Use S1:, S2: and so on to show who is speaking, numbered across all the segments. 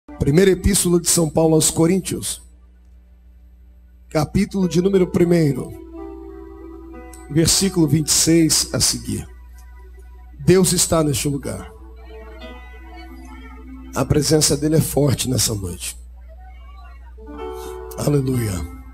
S1: Primeira Epístola de São Paulo aos Coríntios, capítulo de número 1, versículo 26 a seguir. Deus está neste lugar. A presença dele é forte nessa noite. Aleluia.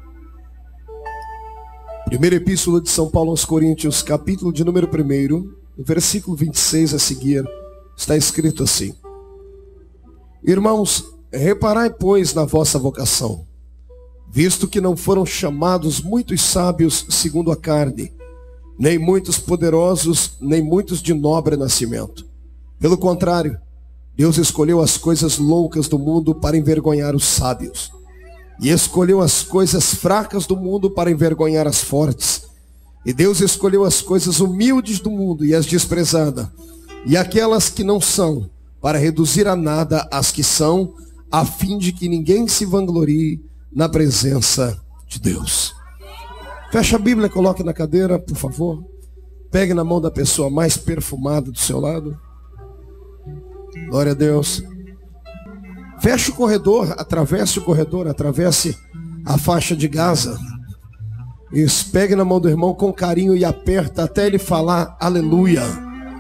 S1: Primeira Epístola de São Paulo aos Coríntios, capítulo de número 1, versículo 26 a seguir, está escrito assim: Irmãos, reparai, pois, na vossa vocação, visto que não foram chamados muitos sábios segundo a carne, nem muitos poderosos, nem muitos de nobre nascimento. Pelo contrário, Deus escolheu as coisas loucas do mundo para envergonhar os sábios, e escolheu as coisas fracas do mundo para envergonhar as fortes. E Deus escolheu as coisas humildes do mundo e as desprezadas, e aquelas que não são, para reduzir a nada as que são, a fim de que ninguém se vanglorie na presença de Deus. Feche a Bíblia, coloque na cadeira, por favor. Pegue na mão da pessoa mais perfumada do seu lado. Glória a Deus. Feche o corredor, atravesse a faixa de Gaza. Isso, pegue na mão do irmão com carinho e aperta até ele falar aleluia.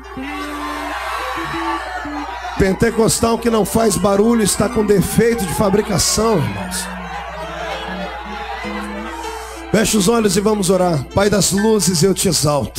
S1: Pentecostal que não faz barulho está com defeito de fabricação, irmãos. Feche os olhos e vamos orar. Pai das luzes, eu te exalto.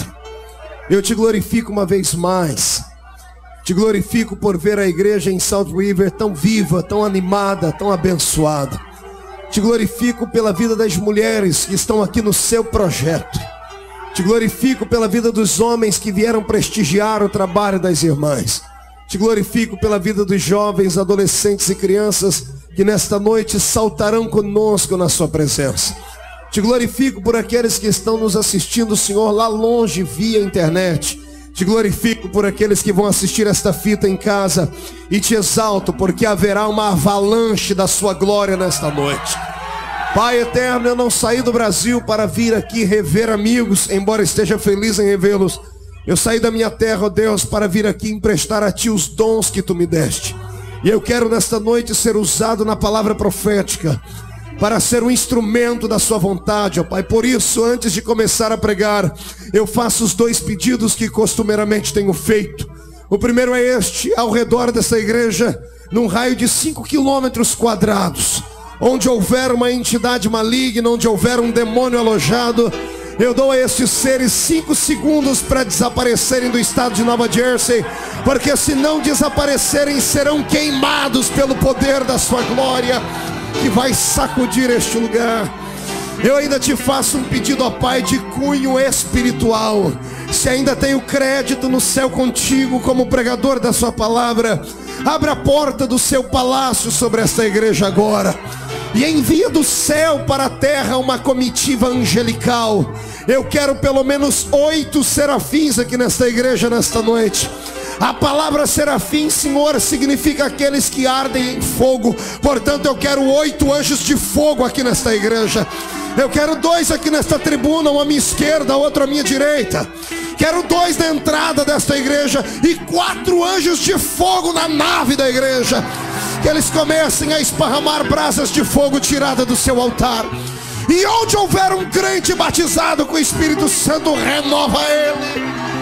S1: Eu te glorifico uma vez mais. Te glorifico por ver a igreja em Salt River tão viva, tão animada, tão abençoada. Te glorifico pela vida das mulheres que estão aqui no seu projeto. Te glorifico pela vida dos homens que vieram prestigiar o trabalho das irmãs. Te glorifico pela vida dos jovens, adolescentes e crianças que nesta noite saltarão conosco na sua presença. Te glorifico por aqueles que estão nos assistindo, Senhor, lá longe via internet. Te glorifico por aqueles que vão assistir esta fita em casa. E te exalto porque haverá uma avalanche da sua glória nesta noite. Pai eterno, eu não saí do Brasil para vir aqui rever amigos, embora esteja feliz em revê-los. Eu saí da minha terra, ó Deus, para vir aqui emprestar a Ti os dons que Tu me deste. E eu quero nesta noite ser usado na palavra profética, para ser um instrumento da Sua vontade, ó Pai. Por isso, antes de começar a pregar, eu faço os 2 pedidos que costumeiramente tenho feito. O primeiro é este: ao redor dessa igreja, num raio de 5 quilômetros quadrados, onde houver uma entidade maligna, onde houver um demônio alojado, eu dou a estes seres 5 segundos para desaparecerem do estado de Nova Jersey, porque se não desaparecerem, serão queimados pelo poder da Sua glória, que vai sacudir este lugar. Eu ainda te faço um pedido, ó Pai, de cunho espiritual. Se ainda tenho crédito no céu contigo como pregador da Sua palavra, abra a porta do Seu palácio sobre esta igreja agora, e envia do céu para a terra uma comitiva angelical. Eu quero pelo menos 8 serafins aqui nesta igreja nesta noite. A palavra serafim, Senhor, significa aqueles que ardem em fogo. Portanto, eu quero 8 anjos de fogo aqui nesta igreja. Eu quero 2 aqui nesta tribuna, um à minha esquerda, outro à minha direita. Quero 2 na entrada desta igreja e 4 anjos de fogo na nave da igreja. Que eles comecem a esparramar brasas de fogo tirada do seu altar. E onde houver um crente batizado com o Espírito Santo, renova ele.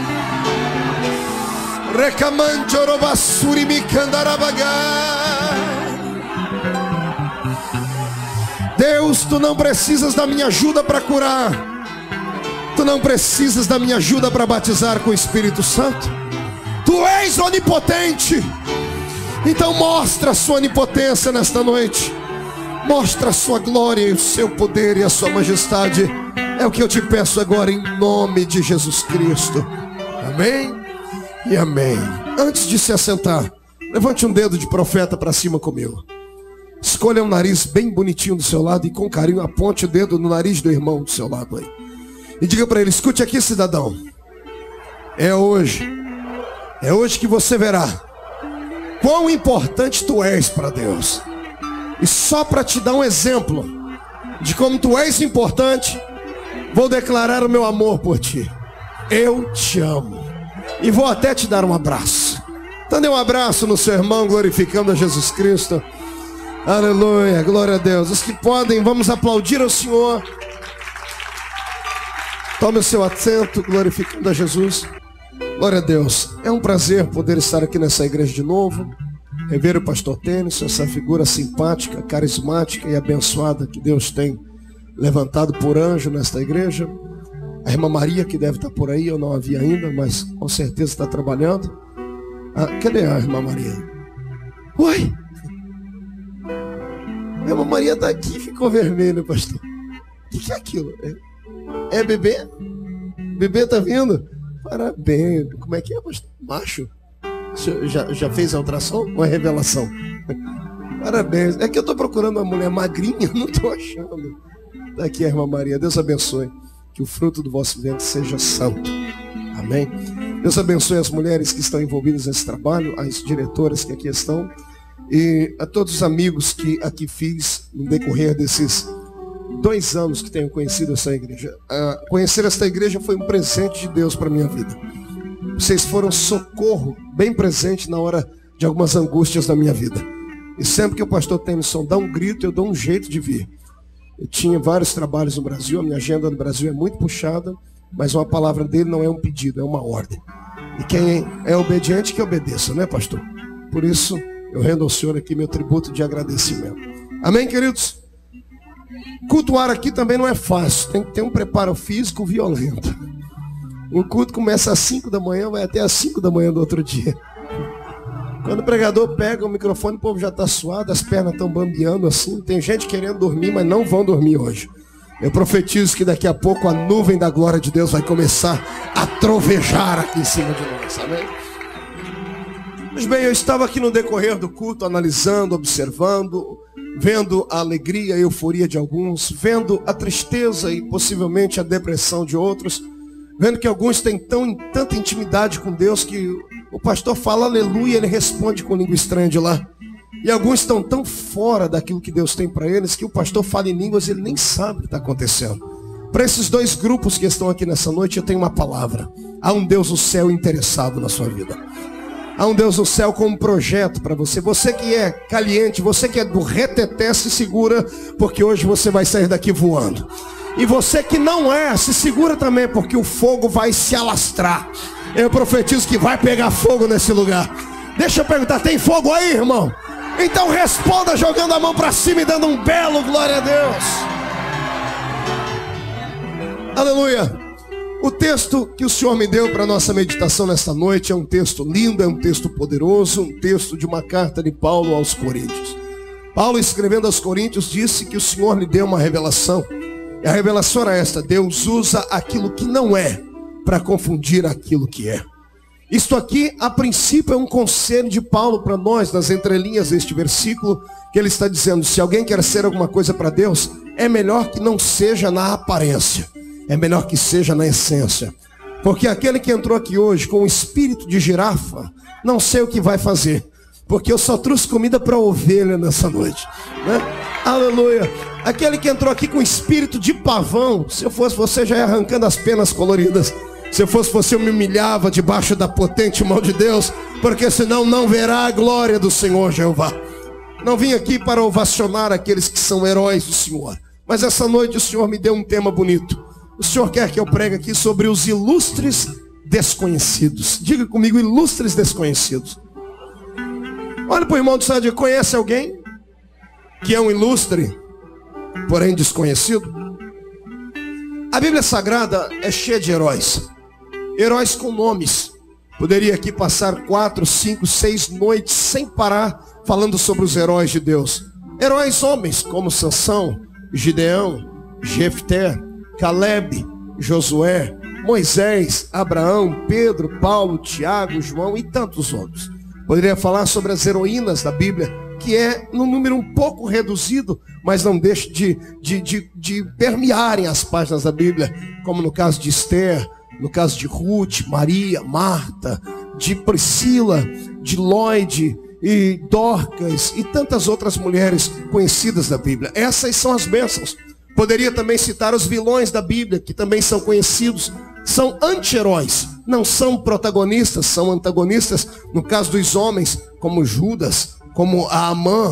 S1: Recamante orobassuri me candarabaga. Deus, Tu não precisas da minha ajuda para curar. Tu não precisas da minha ajuda para batizar com o Espírito Santo. Tu és onipotente. Então mostra a Sua onipotência nesta noite. Mostra a Sua glória e o Seu poder e a Sua majestade. É o que eu te peço agora em nome de Jesus Cristo. Amém e amém. Antes de se assentar, levante um dedo de profeta para cima comigo. Escolha um nariz bem bonitinho do seu lado e com carinho aponte o dedo no nariz do irmão do seu lado aí. E diga para ele: escute aqui, cidadão. É hoje que você verá quão importante tu és para Deus. E só para te dar um exemplo de como tu és importante, vou declarar o meu amor por ti. Eu te amo. E vou até te dar um abraço. Então dê um abraço no seu irmão, glorificando a Jesus Cristo. Aleluia, glória a Deus. Os que podem, vamos aplaudir ao Senhor. Tome o seu assento, glorificando a Jesus. Glória a Deus. É um prazer poder estar aqui nessa igreja de novo. Rever o pastor Tênis, essa figura simpática, carismática e abençoada que Deus tem levantado por anjo nesta igreja. A irmã Maria, que deve estar por aí, eu não a vi ainda, mas com certeza está trabalhando. Cadê a irmã Maria? Oi! A irmã Maria está aqui, ficou vermelha, pastor. O que é aquilo? É bebê? Bebê tá vindo? Parabéns. Como é que é, pastor? Macho? Já fez a ultrassom ou a revelação? Parabéns. É que eu estou procurando uma mulher magrinha, não estou achando. Daqui a irmã Maria. Deus abençoe. Que o fruto do vosso ventre seja santo. Amém. Deus abençoe as mulheres que estão envolvidas nesse trabalho, as diretoras que aqui estão, e a todos os amigos que aqui fiz no decorrer desses 2 anos que tenho conhecido essa igreja. Conhecer esta igreja foi um presente de Deus para a minha vida. Vocês foram socorro bem presente na hora de algumas angústias da minha vida. E sempre que o pastor Tennyson dá um grito, eu dou um jeito de vir. Eu tinha vários trabalhos no Brasil, a minha agenda no Brasil é muito puxada, mas uma palavra dele não é um pedido, é uma ordem. E quem é obediente que obedeça, né, pastor? Por isso, eu rendo ao Senhor aqui meu tributo de agradecimento. Amém, queridos? Cultuar aqui também não é fácil, tem que ter um preparo físico violento. O culto começa às 5 da manhã, vai até às 5 da manhã do outro dia. Quando o pregador pega o microfone, o povo já está suado, as pernas estão bambeando assim. Tem gente querendo dormir, mas não vão dormir hoje. Eu profetizo que daqui a pouco a nuvem da glória de Deus vai começar a trovejar aqui em cima de nós, amém? Mas bem, eu estava aqui no decorrer do culto, analisando, observando, vendo a alegria, a euforia de alguns, vendo a tristeza e possivelmente a depressão de outros, vendo que alguns têm tanta intimidade com Deus que o pastor fala aleluia, ele responde com língua estranha de lá. E alguns estão tão fora daquilo que Deus tem para eles que o pastor fala em línguas e ele nem sabe o que está acontecendo. Para esses 2 grupos que estão aqui nessa noite, eu tenho uma palavra. Há um Deus do céu interessado na sua vida. Há um Deus do céu com um projeto para você. Você que é caliente, você que é do reteté, se segura, porque hoje você vai sair daqui voando. E você que não é, se segura também, porque o fogo vai se alastrar. Eu profetizo que vai pegar fogo nesse lugar. Deixa eu perguntar, tem fogo aí, irmão? Então responda jogando a mão para cima e dando um belo glória a Deus. Aleluia. O texto que o Senhor me deu para nossa meditação nesta noite é um texto lindo, é um texto poderoso, um texto de uma carta de Paulo aos Coríntios. Paulo, escrevendo aos Coríntios, disse que o Senhor lhe deu uma revelação. E a revelação era esta: Deus usa aquilo que não é para confundir aquilo que é. Isto aqui, a princípio, é um conselho de Paulo para nós, nas entrelinhas deste versículo, que ele está dizendo: se alguém quer ser alguma coisa para Deus, é melhor que não seja na aparência, é melhor que seja na essência. Porque aquele que entrou aqui hoje com o espírito de girafa, não sei o que vai fazer, porque eu só trouxe comida para ovelha nessa noite, né? Aleluia. Aquele que entrou aqui com o espírito de pavão, se eu fosse você, já ia arrancando as penas coloridas. Se eu fosse você, eu me humilhava debaixo da potente mão de Deus, porque senão não verá a glória do Senhor Jeová. Não vim aqui para ovacionar aqueles que são heróis do Senhor, mas essa noite o Senhor me deu um tema bonito. O Senhor quer que eu pregue aqui sobre os ilustres desconhecidos. Diga comigo, ilustres desconhecidos. Olha para o irmão do Sádio, conhece alguém que é um ilustre, porém desconhecido? A Bíblia Sagrada é cheia de heróis. Heróis com nomes. Poderia aqui passar 4, 5, 6 noites sem parar falando sobre os heróis de Deus. Heróis homens como Sansão, Gideão, Jefté, Caleb, Josué, Moisés, Abraão, Pedro, Paulo, Tiago, João e tantos outros. Poderia falar sobre as heroínas da Bíblia, que é num número um pouco reduzido, mas não deixa de permearem as páginas da Bíblia, como no caso de Esther, no caso de Ruth, Maria, Marta, de Priscila, de Lloyd e Dorcas e tantas outras mulheres conhecidas da Bíblia. Essas são as bênçãos. Poderia também citar os vilões da Bíblia, que também são conhecidos. São anti-heróis, não são protagonistas, são antagonistas. No caso dos homens, como Judas, como Amã,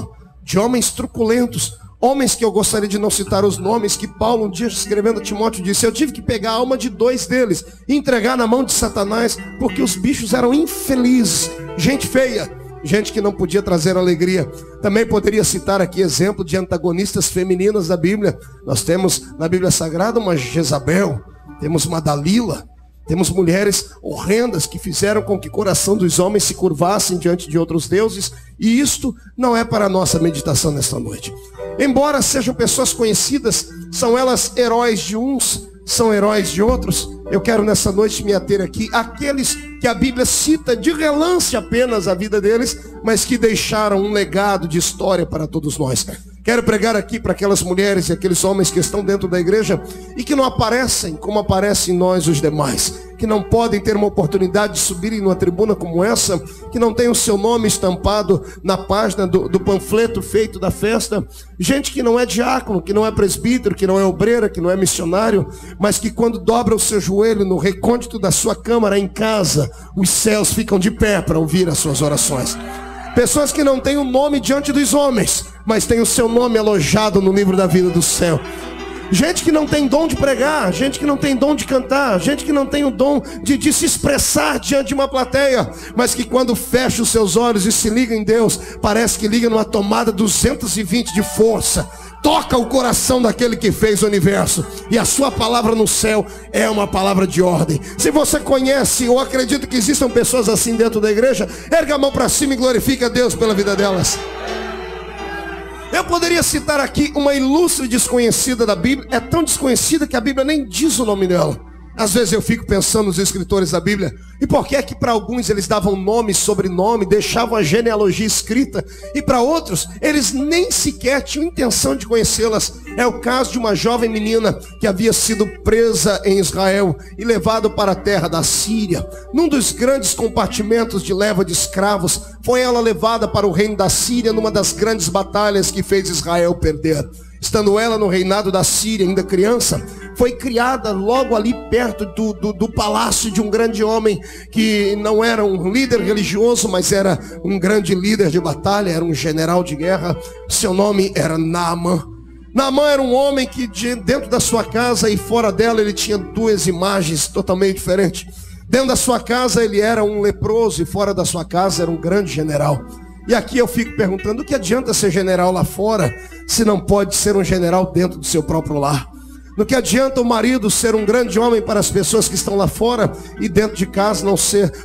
S1: de homens truculentos, homens que eu gostaria de não citar os nomes, que Paulo um dia escrevendo a Timóteo disse: eu tive que pegar a alma de 2 deles e entregar na mão de Satanás, porque os bichos eram infelizes, gente feia, gente que não podia trazer alegria. Também poderia citar aqui exemplo de antagonistas femininas da Bíblia. Nós temos na Bíblia Sagrada uma Jezabel, temos uma Dalila, temos mulheres horrendas que fizeram com que o coração dos homens se curvassem diante de outros deuses. E isto não é para a nossa meditação nesta noite. Embora sejam pessoas conhecidas, são elas heróis de uns, são heróis de outros. Eu quero nessa noite me ater aqui àqueles que a Bíblia cita de relance apenas a vida deles, mas que deixaram um legado de história para todos nós. Quero pregar aqui para aquelas mulheres e aqueles homens que estão dentro da igreja e que não aparecem como aparecem nós os demais, que não podem ter uma oportunidade de subirem numa tribuna como essa, que não tem o seu nome estampado na página do panfleto feito da festa. Gente que não é diácono, que não é presbítero, que não é obreira, que não é missionário, mas que quando dobra o seu joelho no recôndito da sua câmara em casa, os céus ficam de pé para ouvir as suas orações. Pessoas que não têm o nome diante dos homens, mas têm o seu nome alojado no livro da vida do céu. Gente que não tem dom de pregar, gente que não tem dom de cantar, gente que não tem o dom de se expressar diante de uma plateia, mas que quando fecha os seus olhos e se liga em Deus, parece que liga numa tomada 220 de força. Toca o coração daquele que fez o universo. E a sua palavra no céu é uma palavra de ordem. Se você conhece ou acredita que existam pessoas assim dentro da igreja, erga a mão para cima e glorifique a Deus pela vida delas. Eu poderia citar aqui uma ilustre desconhecida da Bíblia. É tão desconhecida que a Bíblia nem diz o nome dela. Às vezes eu fico pensando nos escritores da Bíblia, e por que é que para alguns eles davam nome e sobrenome, deixavam a genealogia escrita, e para outros eles nem sequer tinham intenção de conhecê-las. É o caso de uma jovem menina que havia sido presa em Israel e levada para a terra da Síria. Num dos grandes compartimentos de leva de escravos, foi ela levada para o reino da Síria numa das grandes batalhas que fez Israel perder. Estando ela no reinado da Síria, ainda criança, foi criada logo ali perto do palácio de um grande homem que não era um líder religioso, mas era um grande líder de batalha, era um general de guerra. Seu nome era Naamã. Naamã era um homem que dentro da sua casa e fora dela ele tinha 2 imagens totalmente diferentes. Dentro da sua casa ele era um leproso e fora da sua casa era um grande general. E aqui eu fico perguntando, o que adianta ser general lá fora, se não pode ser um general dentro do seu próprio lar? No que adianta o marido ser um grande homem para as pessoas que estão lá fora e dentro de casa não ser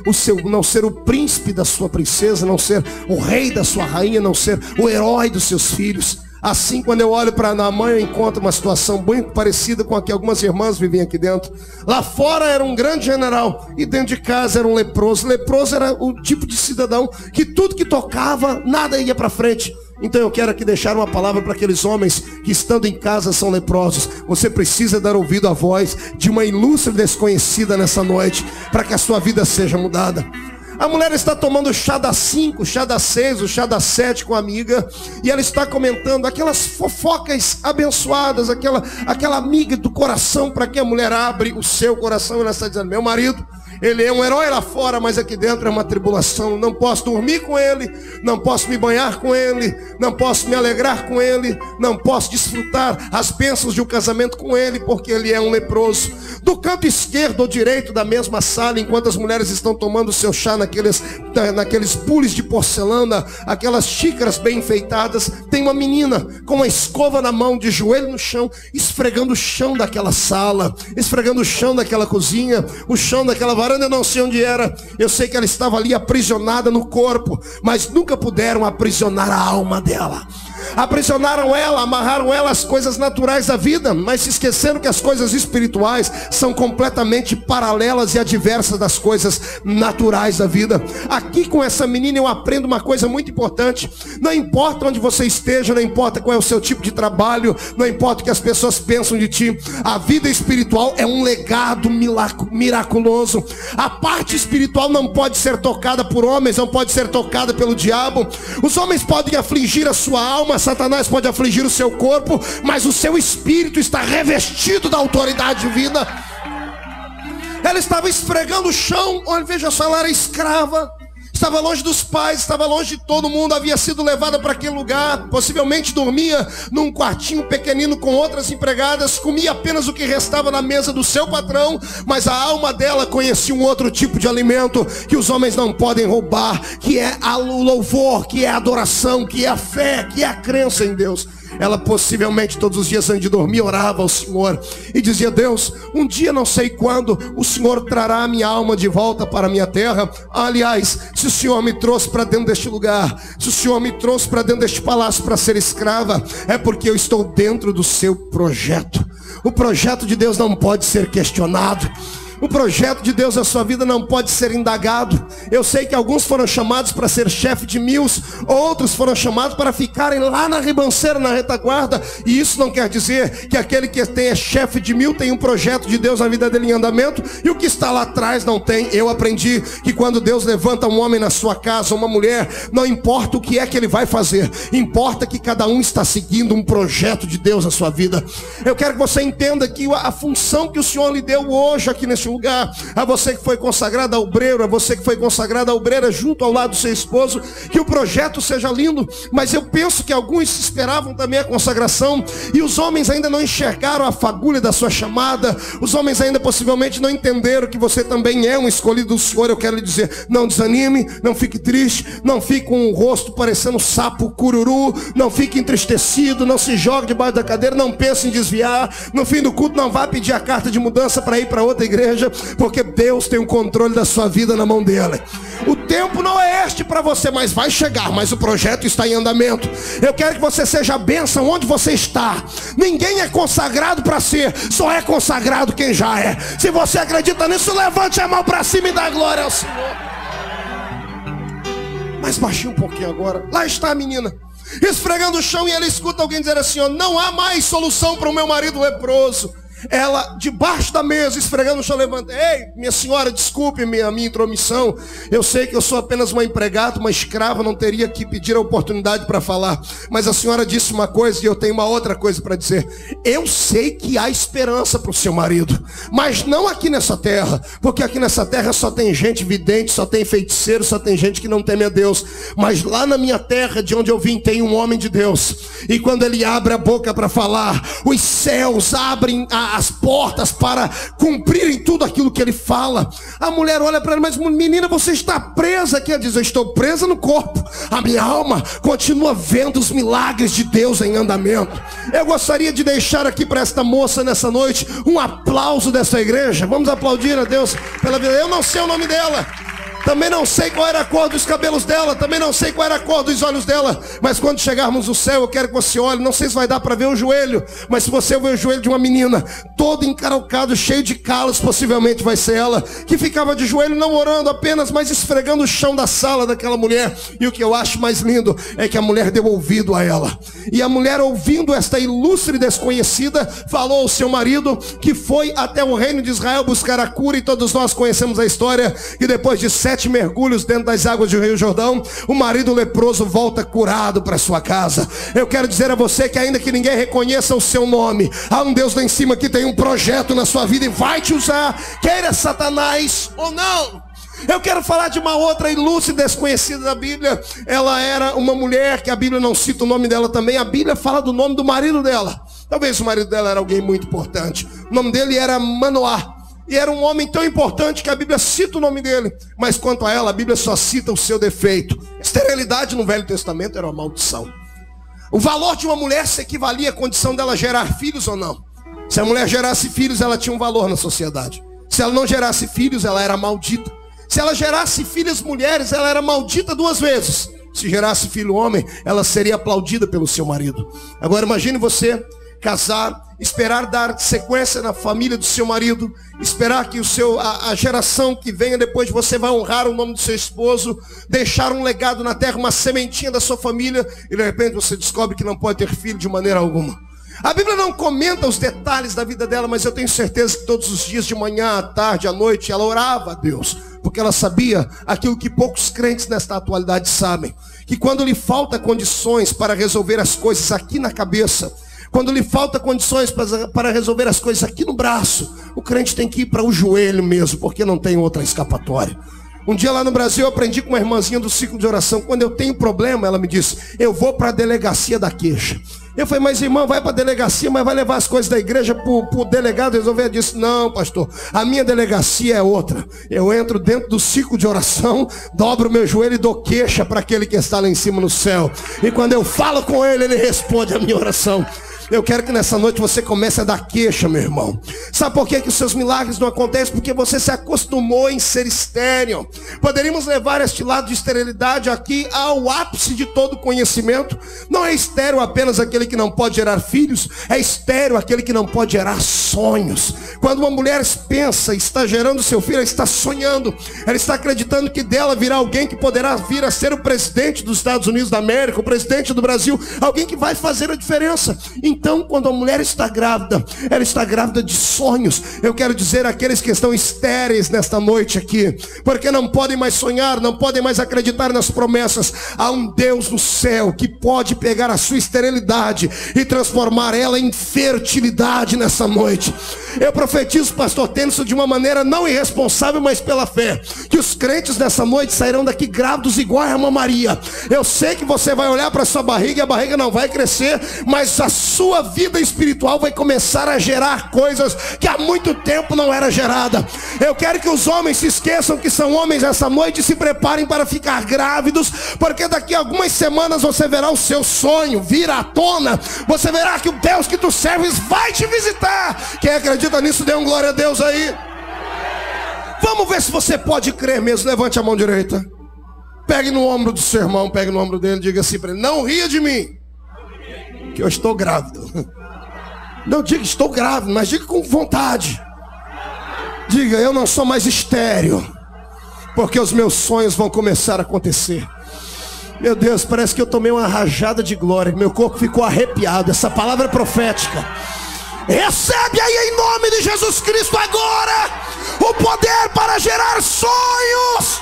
S1: o príncipe da sua princesa, não ser o rei da sua rainha, não ser o herói dos seus filhos? Assim, quando eu olho para Naamã, eu encontro uma situação muito parecida com a que algumas irmãs vivem aqui dentro. Lá fora era um grande general e dentro de casa era um leproso. Leproso era o tipo de cidadão que tudo que tocava, nada ia para frente. Então eu quero aqui deixar uma palavra para aqueles homens que estando em casa são leprosos. Você precisa dar ouvido à voz de uma ilustre desconhecida nessa noite, para que a sua vida seja mudada. A mulher está tomando o chá das 5, o chá das 6, o chá das 7 com a amiga, e ela está comentando aquelas fofocas abençoadas, aquela amiga do coração, para que a mulher abre o seu coração. E ela está dizendo: meu marido, ele é um herói lá fora, mas aqui dentro é uma tribulação. Não posso dormir com ele, não posso me banhar com ele, não posso me alegrar com ele, não posso desfrutar as bênçãos de um casamento com ele, porque ele é um leproso. Do canto esquerdo ou direito da mesma sala, enquanto as mulheres estão tomando o seu chá naqueles bules de porcelana, aquelas xícaras bem enfeitadas, tem uma menina com uma escova na mão, de joelho no chão, esfregando o chão daquela sala, esfregando o chão daquela cozinha, o chão daquela varanda. Eu não sei onde era, eu sei que ela estava ali aprisionada no corpo, mas nunca puderam aprisionar a alma dela. Aprisionaram ela, amarraram ela às coisas naturais da vida, mas se esqueceram que as coisas espirituais são completamente paralelas e adversas das coisas naturais da vida. Aqui com essa menina eu aprendo uma coisa muito importante. Não importa onde você esteja, não importa qual é o seu tipo de trabalho, não importa o que as pessoas pensam de ti, a vida espiritual é um legado miraculoso. A parte espiritual não pode ser tocada por homens, não pode ser tocada pelo diabo. Os homens podem afligir a sua alma, Satanás pode afligir o seu corpo, mas o seu espírito está revestido da autoridade divina. Ela estava esfregando o chão. Olha, veja só, ela era escrava, estava longe dos pais, estava longe de todo mundo, havia sido levada para aquele lugar, possivelmente dormia num quartinho pequenino com outras empregadas, comia apenas o que restava na mesa do seu patrão, mas a alma dela conhecia um outro tipo de alimento que os homens não podem roubar, que é o louvor, que é a adoração, que é a fé, que é a crença em Deus. Ela possivelmente todos os dias antes de dormir orava ao Senhor e dizia: Deus, um dia não sei quando o Senhor trará a minha alma de volta para a minha terra. Aliás, se o Senhor me trouxe para dentro deste lugar, se o Senhor me trouxe para dentro deste palácio para ser escrava, é porque eu estou dentro do seu projeto. O projeto de Deus não pode ser questionado. O projeto de Deus na sua vida não pode ser indagado. Eu sei que alguns foram chamados para ser chefe de mil, outros foram chamados para ficarem lá na ribanceira, na retaguarda. E isso não quer dizer que aquele que é chefe de mil tem um projeto de Deus na vida dele em andamento, e o que está lá atrás não tem. Eu aprendi que quando Deus levanta um homem na sua casa, uma mulher, não importa o que é que ele vai fazer, importa que cada um está seguindo um projeto de Deus na sua vida. Eu quero que você entenda que a função que o Senhor lhe deu hoje aqui nesse lugar, a você que foi consagrado a obreiro, a você que foi consagrada a obreira junto ao lado do seu esposo, que o projeto seja lindo, mas eu penso que alguns esperavam também a consagração, e os homens ainda não enxergaram a fagulha da sua chamada, os homens ainda possivelmente não entenderam que você também é um escolhido do Senhor. Eu quero lhe dizer, não desanime, não fique triste, não fique com o rosto parecendo um sapo cururu, não fique entristecido, não se jogue debaixo da cadeira, não pense em desviar, no fim do culto não vá pedir a carta de mudança para ir para outra igreja, porque Deus tem o controle da sua vida na mão dele. O tempo não é este para você, mas vai chegar, mas o projeto está em andamento. Eu quero que você seja a bênção onde você está. Ninguém é consagrado para ser, só é consagrado quem já é. Se você acredita nisso, levante a mão para cima e dá glória ao Senhor. Mais baixinho um pouquinho agora. Lá está a menina, esfregando o chão, e ela escuta alguém dizer assim: ó, não há mais solução para o meu marido leproso. Ela, debaixo da mesa, esfregando o chão, levanta: ei, minha senhora, desculpe minha intromissão. Eu sei que eu sou apenas uma empregada, uma escrava, não teria que pedir a oportunidade para falar. Mas a senhora disse uma coisa e eu tenho uma outra coisa para dizer. Eu sei que há esperança para o seu marido, mas não aqui nessa terra, porque aqui nessa terra só tem gente vidente, só tem feiticeiro, só tem gente que não teme a Deus. Mas lá na minha terra, de onde eu vim, tem um homem de Deus, e quando ele abre a boca para falar, os céus abrem as portas para cumprirem tudo aquilo que ele fala. A mulher olha para ele: mas menina, você está presa aqui. Ela diz: eu estou presa no corpo, a minha alma continua vendo os milagres de Deus em andamento. Eu gostaria de deixar aqui para esta moça nessa noite um aplauso dessa igreja. Vamos aplaudir a Deus pela vida. Eu não sei o nome dela, também não sei qual era a cor dos cabelos dela, também não sei qual era a cor dos olhos dela, mas quando chegarmos no céu, eu quero que você olhe. Não sei se vai dar para ver o joelho, mas se você ver o joelho de uma menina todo encarucado, cheio de calos, possivelmente vai ser ela que ficava de joelho, não orando apenas, mas esfregando o chão da sala daquela mulher. E o que eu acho mais lindo é que a mulher deu ouvido a ela, e a mulher, ouvindo esta ilustre desconhecida, falou ao seu marido, que foi até o reino de Israel buscar a cura. E todos nós conhecemos a história, que depois de 7 mergulhos dentro das águas do Rio Jordão, o marido leproso volta curado para sua casa. Eu quero dizer a você que ainda que ninguém reconheça o seu nome, há um Deus lá em cima que tem um projeto na sua vida e vai te usar, queira Satanás ou não. Eu quero falar de uma outra ilustre desconhecida da Bíblia. Ela era uma mulher que a Bíblia não cita o nome dela também. A Bíblia fala do nome do marido dela. Talvez o marido dela era alguém muito importante. O nome dele era Manoá, e era um homem tão importante que a Bíblia cita o nome dele. Mas quanto a ela, a Bíblia só cita o seu defeito. Esterilidade no Velho Testamento era uma maldição. O valor de uma mulher se equivalia à condição dela gerar filhos ou não. Se a mulher gerasse filhos, ela tinha um valor na sociedade. Se ela não gerasse filhos, ela era maldita. Se ela gerasse filhas mulheres, ela era maldita 2 vezes. Se gerasse filho homem, ela seria aplaudida pelo seu marido. Agora imagine você casar, esperar dar sequência na família do seu marido, esperar que a geração que venha depois de você vai honrar o nome do seu esposo, deixar um legado na terra, uma sementinha da sua família, e de repente você descobre que não pode ter filho de maneira alguma. A Bíblia não comenta os detalhes da vida dela, mas eu tenho certeza que todos os dias, de manhã, à tarde, à noite, ela orava a Deus, porque ela sabia aquilo que poucos crentes nesta atualidade sabem, que quando lhe falta condições para resolver as coisas aqui na cabeça, quando lhe falta condições para resolver as coisas aqui no braço, o crente tem que ir para o joelho mesmo, porque não tem outra escapatória. Um dia lá no Brasil eu aprendi com uma irmãzinha do ciclo de oração. Quando eu tenho problema, ela me disse, eu vou para a delegacia da queixa. Eu falei, mas irmã, vai para a delegacia, mas vai levar as coisas da igreja para o delegado resolver. Ela disse, não, pastor, a minha delegacia é outra. Eu entro dentro do ciclo de oração, dobro o meu joelho e dou queixa para aquele que está lá em cima no céu. E quando eu falo com ele, ele responde a minha oração. Eu quero que nessa noite você comece a dar queixa, meu irmão. Sabe por que os seus milagres não acontecem? Porque você se acostumou em ser estéril. Poderíamos levar este lado de esterilidade aqui ao ápice de todo conhecimento. Não é estéril apenas aquele que não pode gerar filhos, é estéril aquele que não pode gerar sonhos. Quando uma mulher pensa, está gerando seu filho, ela está sonhando. Ela está acreditando que dela virá alguém que poderá vir a ser o presidente dos Estados Unidos da América, o presidente do Brasil, alguém que vai fazer a diferença. Então, quando a mulher está grávida, ela está grávida de sonhos. Eu quero dizer àqueles que estão estéreis nesta noite aqui, porque não podem mais sonhar, não podem mais acreditar nas promessas. Há um Deus no céu que pode pegar a sua esterilidade e transformar ela em fertilidade nessa noite. Eu profetizo, pastor Tenso, de uma maneira não irresponsável, mas pela fé, que os crentes nessa noite sairão daqui grávidos igual a irmã Maria. Eu sei que você vai olhar para sua barriga e a barriga não vai crescer, mas a sua vida espiritual vai começar a gerar coisas que há muito tempo não era gerada. Eu quero que os homens se esqueçam que são homens essa noite e se preparem para ficar grávidos, porque daqui a algumas semanas você verá o seu sonho vir à tona. Você verá que o Deus que tu serves vai te visitar. Quem acredita nisso, dê um glória a Deus aí. Vamos ver se você pode crer mesmo. Levante a mão direita, pegue no ombro do seu irmão, pegue no ombro dele, diga assim para ele, não ria de mim, que eu estou grávido. Não diga estou grávido, mas diga com vontade. Diga, eu não sou mais estéril, porque os meus sonhos vão começar a acontecer. Meu Deus, parece que eu tomei uma rajada de glória, meu corpo ficou arrepiado. Essa palavra é profética. Recebe aí em nome de Jesus Cristo agora o poder para gerar sonhos.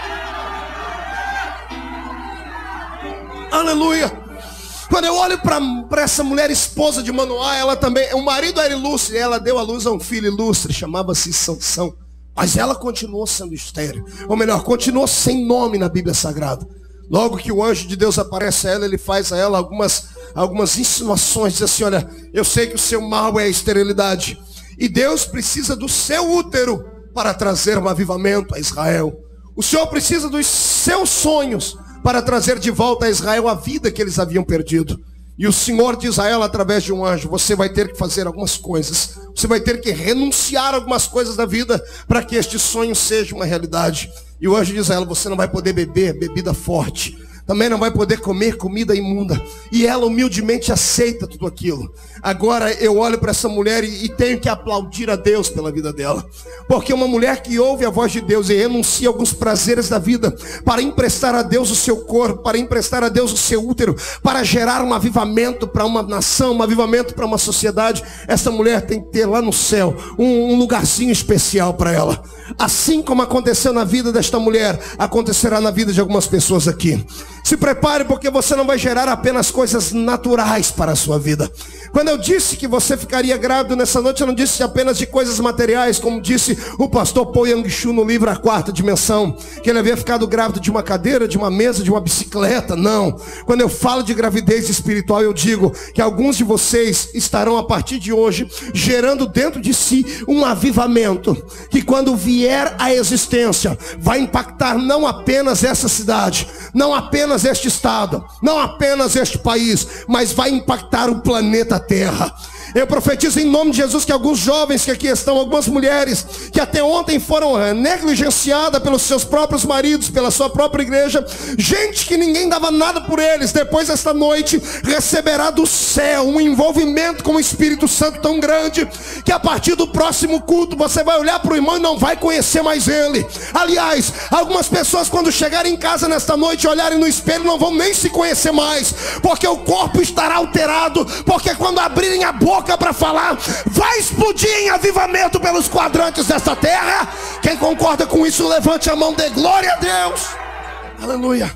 S1: Aleluia. Quando eu olho para essa mulher esposa de Manoá, ela também, o marido era ilustre, ela deu à luz a um filho ilustre, chamava-se Sansão. Mas ela continuou sendo estéril, ou melhor, continuou sem nome na Bíblia Sagrada. Logo que o anjo de Deus aparece a ela, ele faz a ela algumas insinuações, diz assim, olha, eu sei que o seu mal é a esterilidade, e Deus precisa do seu útero para trazer um avivamento a Israel. O Senhor precisa dos seus sonhos para trazer de volta a Israel a vida que eles haviam perdido. E o Senhor diz a ela através de um anjo, você vai ter que fazer algumas coisas, você vai ter que renunciar a algumas coisas da vida para que este sonho seja uma realidade. E o anjo diz a ela, você não vai poder beber bebida forte, também não vai poder comer comida imunda. E ela humildemente aceita tudo aquilo. Agora eu olho para essa mulher e tenho que aplaudir a Deus pela vida dela. Porque uma mulher que ouve a voz de Deus e renuncia a alguns prazeres da vida para emprestar a Deus o seu corpo, para emprestar a Deus o seu útero, para gerar um avivamento para uma nação, um avivamento para uma sociedade, essa mulher tem que ter lá no céu um lugarzinho especial para ela. Assim como aconteceu na vida desta mulher, acontecerá na vida de algumas pessoas aqui. Se prepare, porque você não vai gerar apenas coisas naturais para a sua vida. Quando eu disse que você ficaria grávido nessa noite, eu não disse apenas de coisas materiais, como disse o pastor Paul Yang-Shu no livro A Quarta Dimensão, que ele havia ficado grávido de uma cadeira, de uma mesa, de uma bicicleta. Não. Quando eu falo de gravidez espiritual, eu digo que alguns de vocês estarão a partir de hoje gerando dentro de si um avivamento, que quando vier à existência, vai impactar não apenas essa cidade, não apenas este estado, não apenas este país, mas vai impactar o planeta Terra. Eu profetizo em nome de Jesus que alguns jovens que aqui estão, algumas mulheres que até ontem foram negligenciadas pelos seus próprios maridos, pela sua própria igreja, gente que ninguém dava nada por eles, depois desta noite receberá do céu um envolvimento com o Espírito Santo tão grande, que a partir do próximo culto você vai olhar para o irmão e não vai conhecer mais ele. Aliás, algumas pessoas quando chegarem em casa nesta noite e olharem no espelho não vão nem se conhecer mais, porque o corpo estará alterado, porque quando abrirem a boca para falar, vai explodir em avivamento pelos quadrantes desta terra. Quem concorda com isso, levante a mão, dê glória a Deus. Aleluia.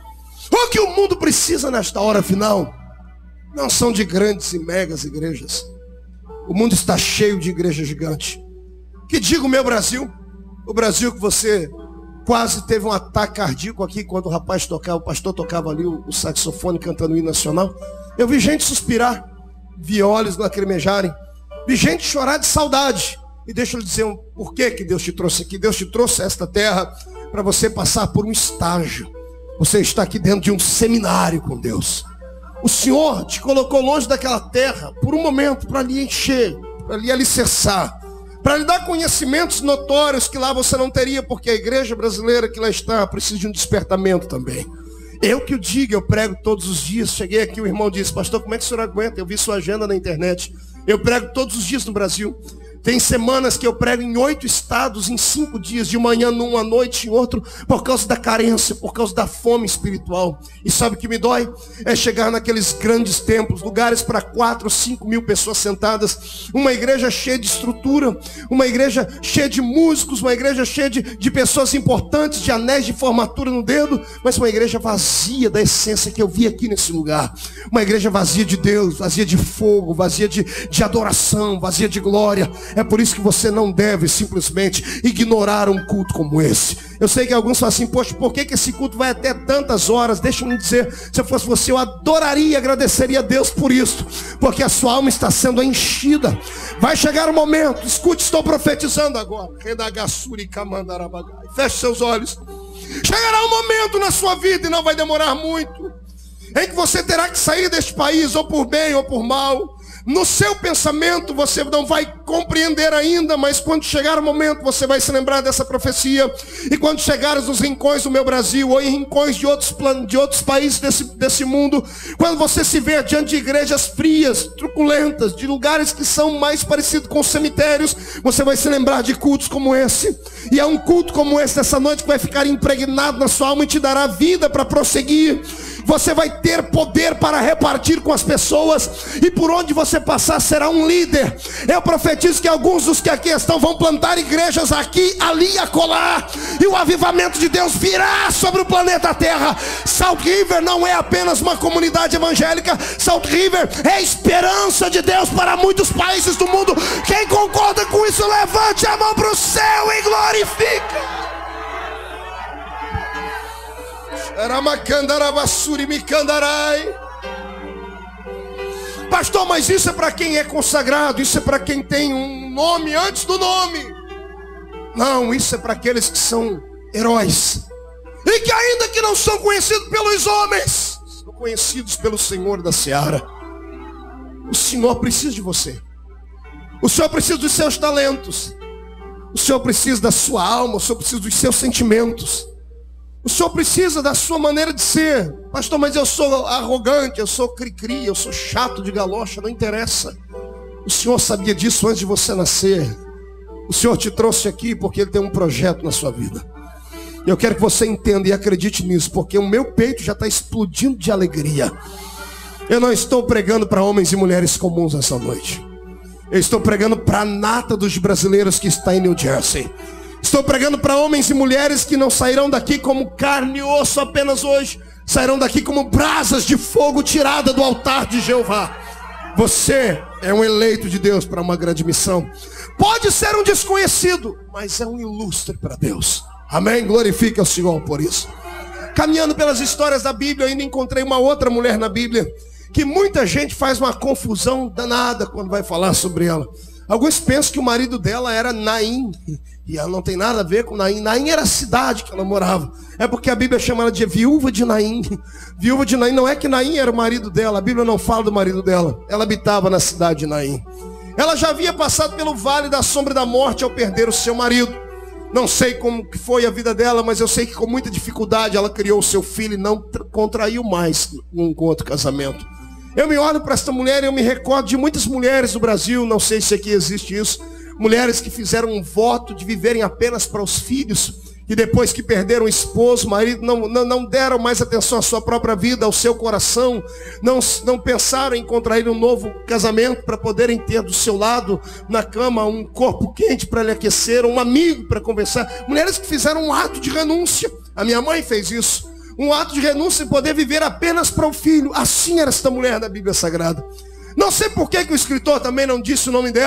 S1: O que o mundo precisa nesta hora final não são de grandes e megas igrejas. O mundo está cheio de igrejas gigantes. Que diga o meu Brasil, o Brasil que você quase teve um ataque cardíaco aqui quando o pastor tocava ali o saxofone cantando o hino nacional. Eu vi gente suspirar, vi olhos lacrimejarem, vi gente chorar de saudade. E deixa eu lhe dizer por que Deus te trouxe aqui. Deus te trouxe a esta terra para você passar por um estágio. Você está aqui dentro de um seminário com Deus. O Senhor te colocou longe daquela terra por um momento para lhe encher, para lhe alicerçar, para lhe dar conhecimentos notórios que lá você não teria, porque a igreja brasileira que lá está precisa de um despertamento também. Eu que o digo, eu prego todos os dias. Cheguei aqui, o irmão disse: pastor, como é que o senhor aguenta? Eu vi sua agenda na internet. Eu prego todos os dias no Brasil. Tem semanas que eu prego em 8 estados, em 5 dias, de manhã num, à noite em outro, por causa da carência, por causa da fome espiritual. E sabe o que me dói? É chegar naqueles grandes templos, lugares para 4, 5 mil pessoas sentadas, uma igreja cheia de estrutura, uma igreja cheia de músicos, uma igreja cheia de pessoas importantes, de anéis de formatura no dedo, mas uma igreja vazia da essência que eu vi aqui nesse lugar. Uma igreja vazia de Deus, vazia de fogo, vazia de adoração, vazia de glória. É por isso que você não deve simplesmente ignorar um culto como esse. Eu sei que alguns falam assim: poxa, por que esse culto vai até tantas horas? Deixa eu me dizer, se eu fosse você, eu adoraria e agradeceria a Deus por isso, porque a sua alma está sendo enchida. Vai chegar o momento, escute, estou profetizando agora. Feche seus olhos. Chegará um momento na sua vida, e não vai demorar muito, em que você terá que sair deste país, ou por bem ou por mal. No seu pensamento você não vai compreender ainda, mas quando chegar o momento você vai se lembrar dessa profecia. E quando chegares nos rincões do meu Brasil, ou em rincões de outros países desse mundo, quando você se vê diante de igrejas frias, truculentas, de lugares que são mais parecidos com cemitérios, você vai se lembrar de cultos como esse. E é um culto como esse dessa noite que vai ficar impregnado na sua alma e te dará vida para prosseguir. Você vai ter poder para repartir com as pessoas, e por onde você passar será um líder. Eu profetizo que alguns dos que aqui estão vão plantar igrejas aqui, ali e acolá, e o avivamento de Deus virá sobre o planeta Terra. Salt River não é apenas uma comunidade evangélica. Salt River é a esperança de Deus para muitos países do mundo. Quem concorda com isso, levante a mão para o céu e glorifica. Pastor, mas isso é para quem é consagrado, isso é para quem tem um nome antes do nome. Não, isso é para aqueles que são heróis, e que ainda que não são conhecidos pelos homens, são conhecidos pelo Senhor da seara. O Senhor precisa de você. O Senhor precisa dos seus talentos. O Senhor precisa da sua alma. O Senhor precisa dos seus sentimentos. O Senhor precisa da sua maneira de ser. Pastor, mas eu sou arrogante, eu sou cri-cri, eu sou chato de galocha. Não interessa. O Senhor sabia disso antes de você nascer. O Senhor te trouxe aqui porque Ele tem um projeto na sua vida. Eu quero que você entenda e acredite nisso, porque o meu peito já está explodindo de alegria. Eu não estou pregando para homens e mulheres comuns essa noite. Eu estou pregando para a nata dos brasileiros que está em New Jersey. Estou pregando para homens e mulheres que não sairão daqui como carne e osso apenas hoje. Sairão daqui como brasas de fogo tirada do altar de Jeová. Você é um eleito de Deus para uma grande missão. Pode ser um desconhecido, mas é um ilustre para Deus. Amém? Glorifique ao Senhor por isso. Caminhando pelas histórias da Bíblia, ainda encontrei uma outra mulher na Bíblia que muita gente faz uma confusão danada quando vai falar sobre ela. Alguns pensam que o marido dela era Naim, e ela não tem nada a ver com Naim. Naim era a cidade que ela morava. É porque a Bíblia chama ela de viúva de Naim. Viúva de Naim, não é que Naim era o marido dela. A Bíblia não fala do marido dela. Ela habitava na cidade de Naim. Ela já havia passado pelo vale da sombra da morte ao perder o seu marido. Não sei como que foi a vida dela, mas eu sei que com muita dificuldade ela criou o seu filho e não contraiu mais um outro casamento. Eu me olho para esta mulher e eu me recordo de muitas mulheres do Brasil, não sei se aqui existe isso, mulheres que fizeram um voto de viverem apenas para os filhos, e depois que perderam o esposo, o marido, não deram mais atenção à sua própria vida, ao seu coração, não pensaram em contrair um novo casamento para poderem ter do seu lado na cama um corpo quente para lhe aquecer, um amigo para conversar. Mulheres que fizeram um ato de renúncia. A minha mãe fez isso. Um ato de renúncia em poder viver apenas para o filho. Assim era esta mulher da Bíblia Sagrada. Não sei por que o escritor também não disse o nome dela.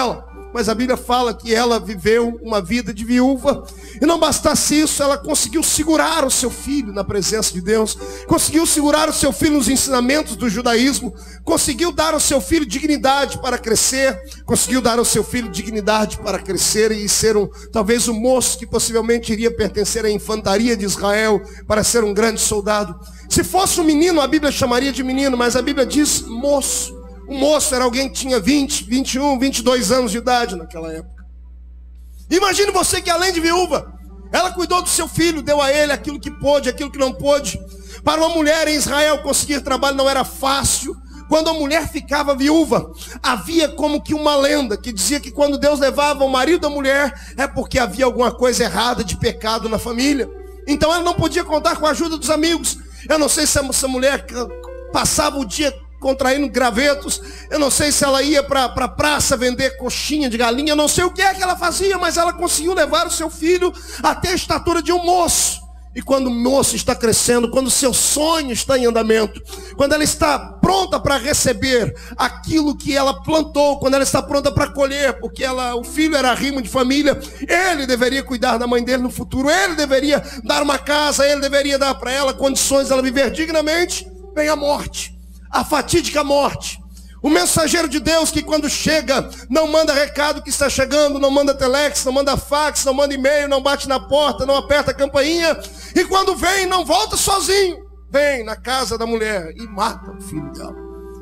S1: mas a Bíblia fala que ela viveu uma vida de viúva. E não bastasse isso, ela conseguiu segurar o seu filho na presença de Deus, conseguiu segurar o seu filho nos ensinamentos do judaísmo, conseguiu dar ao seu filho dignidade para crescer, conseguiu dar ao seu filho dignidade para crescer e ser talvez um moço que possivelmente iria pertencer à infantaria de Israel, para ser um grande soldado. Se fosse um menino, a Bíblia chamaria de menino, mas a Bíblia diz moço. Um moço era alguém que tinha 20, 21, 22 anos de idade naquela época. Imagine você que além de viúva, ela cuidou do seu filho, deu a ele aquilo que pôde, aquilo que não pôde. Para uma mulher em Israel conseguir trabalho não era fácil. Quando a mulher ficava viúva, havia como que uma lenda que dizia que quando Deus levava o marido da mulher, é porque havia alguma coisa errada de pecado na família. Então ela não podia contar com a ajuda dos amigos. Eu não sei se essa mulher passava o dia contraindo gravetos. Eu não sei se ela ia para a praça vender coxinha de galinha. Eu não sei o que é que ela fazia, mas ela conseguiu levar o seu filho até a estatura de um moço. E quando o moço está crescendo, quando o seu sonho está em andamento, quando ela está pronta para receber aquilo que ela plantou, quando ela está pronta para colher, porque o filho era rimo de família, ele deveria cuidar da mãe dele no futuro, ele deveria dar uma casa, ele deveria dar para ela condições de ela viver dignamente, vem a morte, a fatídica morte. O mensageiro de Deus que quando chega, não manda recado que está chegando, não manda telex, não manda fax, não manda e-mail, não bate na porta, não aperta a campainha. E quando vem, não volta sozinho. Vem na casa da mulher e mata o filho dela.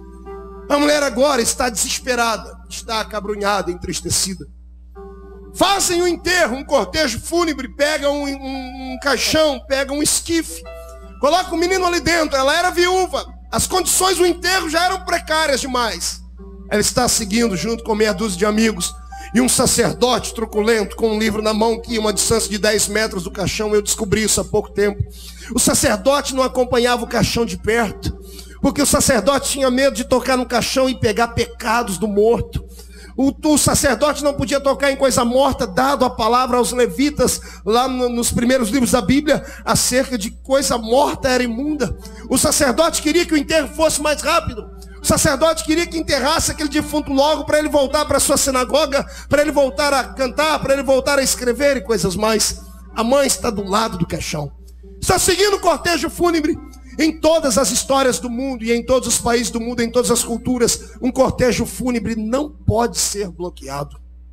S1: A mulher agora está desesperada, está acabrunhada, entristecida. Fazem um enterro, um cortejo fúnebre, pegam um caixão, pegam um esquife, colocam o menino ali dentro. Ela era viúva. As condições do enterro já eram precárias demais. Ela está seguindo junto com meia dúzia de amigos. E um sacerdote truculento com um livro na mão que ia uma distância de 10 metros do caixão. Eu descobri isso há pouco tempo. O sacerdote não acompanhava o caixão de perto, porque o sacerdote tinha medo de tocar no caixão e pegar pecados do morto. O sacerdote não podia tocar em coisa morta, dado a palavra aos levitas, lá nos primeiros livros da Bíblia, acerca de coisa morta era imunda. O sacerdote queria que o enterro fosse mais rápido. O sacerdote queria que enterrasse aquele defunto logo, para ele voltar para a sua sinagoga, para ele voltar a cantar, para ele voltar a escrever e coisas mais. A mãe está do lado do caixão, está seguindo o cortejo fúnebre. Em todas as histórias do mundo e em todos os países do mundo, em todas as culturas, um cortejo fúnebre não pode ser bloqueado.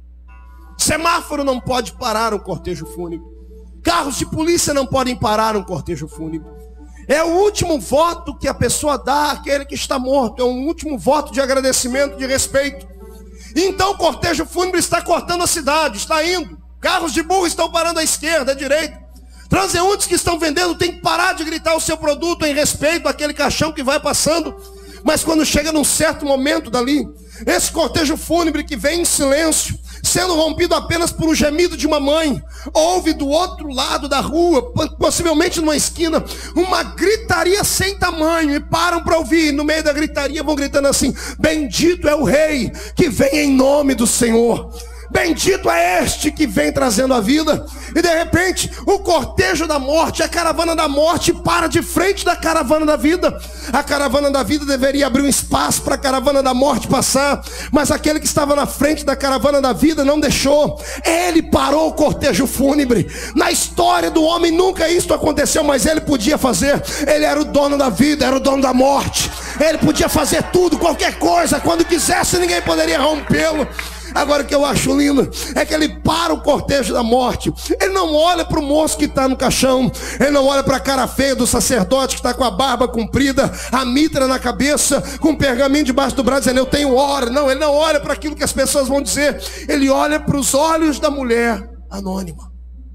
S1: Semáforo não pode parar um cortejo fúnebre. Carros de polícia não podem parar um cortejo fúnebre. É o último voto que a pessoa dá àquele que está morto. É um último voto de agradecimento, de respeito. Então o cortejo fúnebre está cortando a cidade, está indo. Carros de burro estão parando à esquerda, à direita. Transeuntes que estão vendendo têm que parar de gritar o seu produto em respeito àquele caixão que vai passando. Mas quando chega num certo momento dali, esse cortejo fúnebre que vem em silêncio, sendo rompido apenas por um gemido de uma mãe, ouve do outro lado da rua, possivelmente numa esquina, uma gritaria sem tamanho, e param para ouvir. No meio da gritaria vão gritando assim: bendito é o rei que vem em nome do Senhor. Bendito é este que vem trazendo a vida. E de repente o cortejo da morte, a caravana da morte, para de frente da caravana da vida. A caravana da vida deveria abrir um espaço para a caravana da morte passar, mas aquele que estava na frente da caravana da vida não deixou. Ele parou o cortejo fúnebre. Na história do homem nunca isso aconteceu, mas ele podia fazer. Ele era o dono da vida, era o dono da morte. Ele podia fazer tudo, qualquer coisa, quando quisesse, ninguém poderia rompê-lo. Agora o que eu acho lindo é que ele para o cortejo da morte. Ele não olha para o moço que está no caixão. Ele não olha para a cara feia do sacerdote que está com a barba comprida, a mitra na cabeça, com um pergaminho debaixo do braço, dizendo: eu tenho hora. Não, ele não olha para aquilo que as pessoas vão dizer. Ele olha para os olhos da mulher anônima.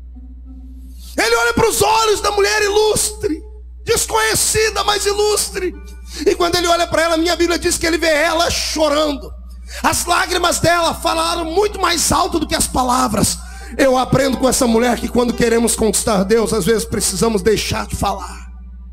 S1: Ele olha para os olhos da mulher ilustre, desconhecida, mas ilustre. E quando ele olha para ela, minha Bíblia diz que ele vê ela chorando. As lágrimas dela falaram muito mais alto do que as palavras. Eu aprendo com essa mulher que quando queremos conquistar Deus, às vezes precisamos deixar de falar.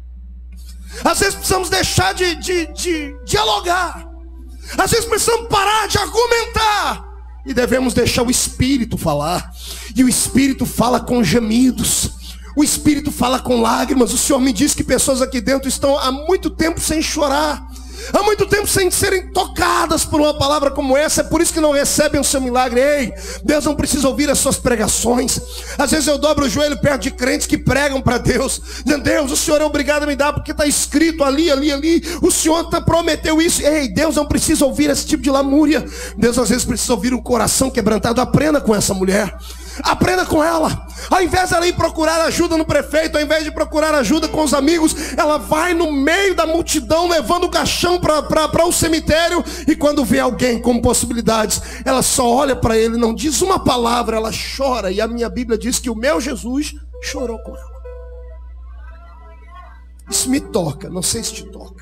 S1: Às vezes precisamos deixar de dialogar. Às vezes precisamos parar de argumentar. E devemos deixar o Espírito falar. E o Espírito fala com gemidos. O Espírito fala com lágrimas. O Senhor me diz que pessoas aqui dentro estão há muito tempo sem chorar. há muito tempo sem serem tocadas por uma palavra como essa. É por isso que não recebem o seu milagre. Ei, Deus não precisa ouvir as suas pregações. Às vezes eu dobro o joelho perto de crentes que pregam para Deus, dizendo: Deus, o Senhor é obrigado a me dar, porque está escrito ali, o Senhor prometeu isso. Ei, Deus não precisa ouvir esse tipo de lamúria. Deus às vezes precisa ouvir um coração quebrantado. Aprenda com essa mulher, aprenda com ela. Ao invés dela ir procurar ajuda no prefeito, ao invés de procurar ajuda com os amigos, ela vai no meio da multidão levando o caixão para o cemitério. E quando vê alguém com possibilidades, ela só olha para ele, não diz uma palavra, ela chora. E a minha Bíblia diz que o meu Jesus chorou com ela. Isso me toca, não sei se te toca.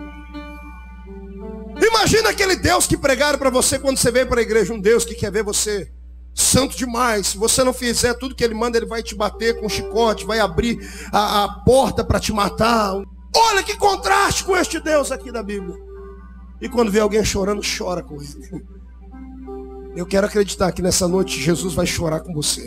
S1: Imagina aquele Deus que pregaram para você quando você veio para a igreja. Um Deus que quer ver você santo demais. Se você não fizer tudo que ele manda, ele vai te bater com um chicote, vai abrir a porta para te matar. Olha que contraste com este Deus aqui da Bíblia. E quando vê alguém chorando, chora com ele. Eu quero acreditar que nessa noite Jesus vai chorar com você.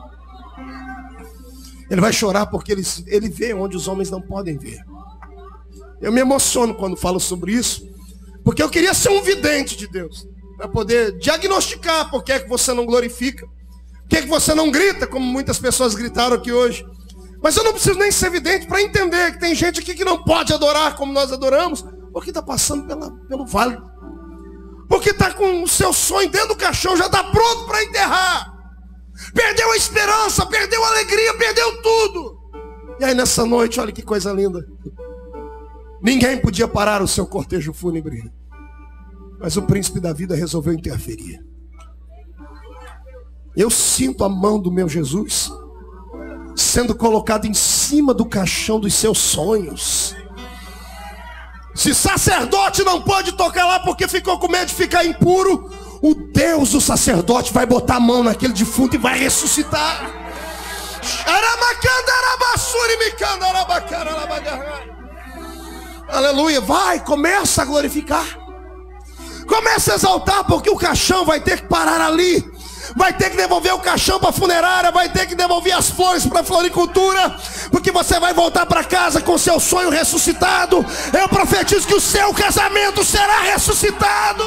S1: Ele vai chorar porque ele vê onde os homens não podem ver. Eu me emociono quando falo sobre isso, porque eu queria ser um vidente de Deus, para poder diagnosticar por que é que você não glorifica, por que é que você não grita, como muitas pessoas gritaram aqui hoje. Mas eu não preciso nem ser vidente para entender que tem gente aqui que não pode adorar como nós adoramos, porque está passando pelo vale, porque está com o seu sonho dentro do caixão, já está pronto para enterrar. Perdeu a esperança, perdeu a alegria, perdeu tudo. E aí nessa noite, olha que coisa linda. Ninguém podia parar o seu cortejo fúnebre, mas o príncipe da vida resolveu interferir. Eu sinto a mão do meu Jesus sendo colocado em cima do caixão dos seus sonhos. Se sacerdote não pode tocar lá porque ficou com medo de ficar impuro, o Deus do sacerdote vai botar a mão naquele defunto e vai ressuscitar. Aleluia. Vai, começa a glorificar, começa a exaltar, porque o caixão vai ter que parar ali. Vai ter que devolver o caixão para a funerária, vai ter que devolver as flores para a floricultura, porque você vai voltar para casa com seu sonho ressuscitado. Eu profetizo que o seu casamento será ressuscitado.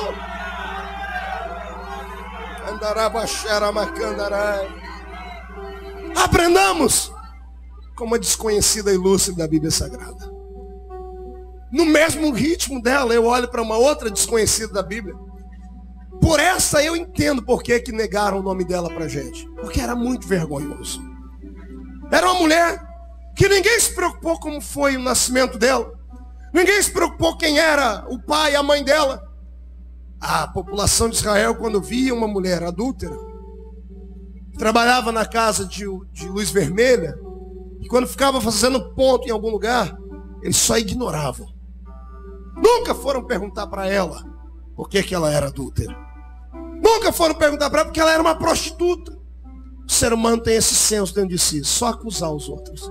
S1: Aprendamos como a desconhecida ilustre da Bíblia Sagrada. No mesmo ritmo dela, eu olho para uma outra desconhecida da Bíblia. Por essa eu entendo por que negaram o nome dela para a gente. Porque era muito vergonhoso. Era uma mulher que ninguém se preocupou como foi o nascimento dela. Ninguém se preocupou quem era o pai e a mãe dela. A população de Israel, quando via uma mulher adúltera, trabalhava na casa de luz vermelha, e quando ficava fazendo ponto em algum lugar, eles só ignoravam. Nunca foram perguntar para ela por que ela era adúltera. Nunca foram perguntar para ela porque ela era uma prostituta. O ser humano tem esse senso dentro de si, só acusar os outros.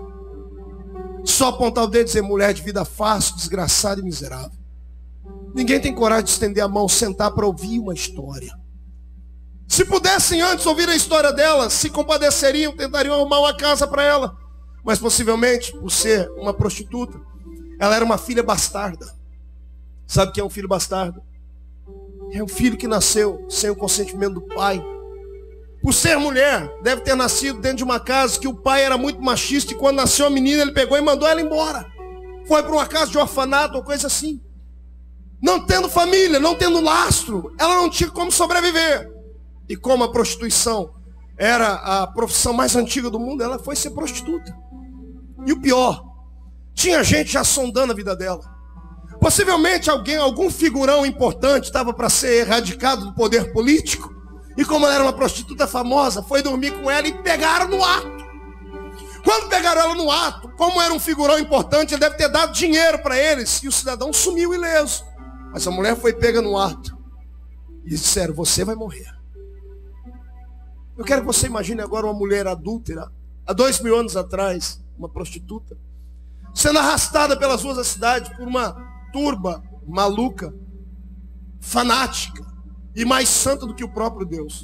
S1: Só apontar o dedo e dizer: mulher de vida fácil, desgraçada e miserável. Ninguém tem coragem de estender a mão, sentar para ouvir uma história. Se pudessem antes ouvir a história dela, se compadeceriam, tentariam arrumar uma casa para ela. Mas possivelmente, por ser uma prostituta, ela era uma filha bastarda. Sabe o que é um filho bastardo? É um filho que nasceu sem o consentimento do pai. Por ser mulher, deve ter nascido dentro de uma casa que o pai era muito machista, e quando nasceu a menina, ele pegou e mandou ela embora. Foi para uma casa de orfanato ou coisa assim. Não tendo família, não tendo lastro, ela não tinha como sobreviver. E como a prostituição era a profissão mais antiga do mundo, ela foi ser prostituta. E o pior, tinha gente já sondando a vida dela. Possivelmente algum figurão importante estava para ser erradicado do poder político, e como ela era uma prostituta famosa, foi dormir com ela e pegaram no ato. Quando pegaram ela no ato, como era um figurão importante, ele deve ter dado dinheiro para eles, e o cidadão sumiu ileso. Mas a mulher foi pega no ato e disseram: você vai morrer. Eu quero que você imagine agora uma mulher adúltera, há 2000 anos atrás, uma prostituta, sendo arrastada pelas ruas da cidade por uma turba maluca, fanática e mais santa do que o próprio Deus.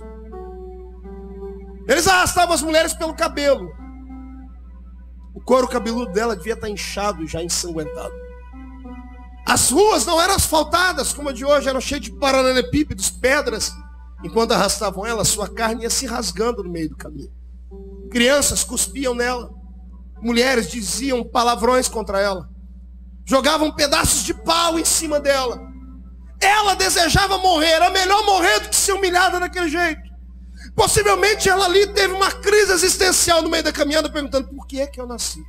S1: Eles arrastavam as mulheres pelo cabelo. O couro cabeludo dela devia estar inchado e já ensanguentado. As ruas não eram asfaltadas como a de hoje, eram cheias de paralelepípedos, pedras. Enquanto arrastavam ela, sua carne ia se rasgando no meio do caminho. Crianças cuspiam nela. Mulheres diziam palavrões contra ela. Jogavam pedaços de pau em cima dela. Ela desejava morrer. Era melhor morrer do que ser humilhada daquele jeito. Possivelmente ela ali teve uma crise existencial no meio da caminhada, perguntando: por que é que eu nasci?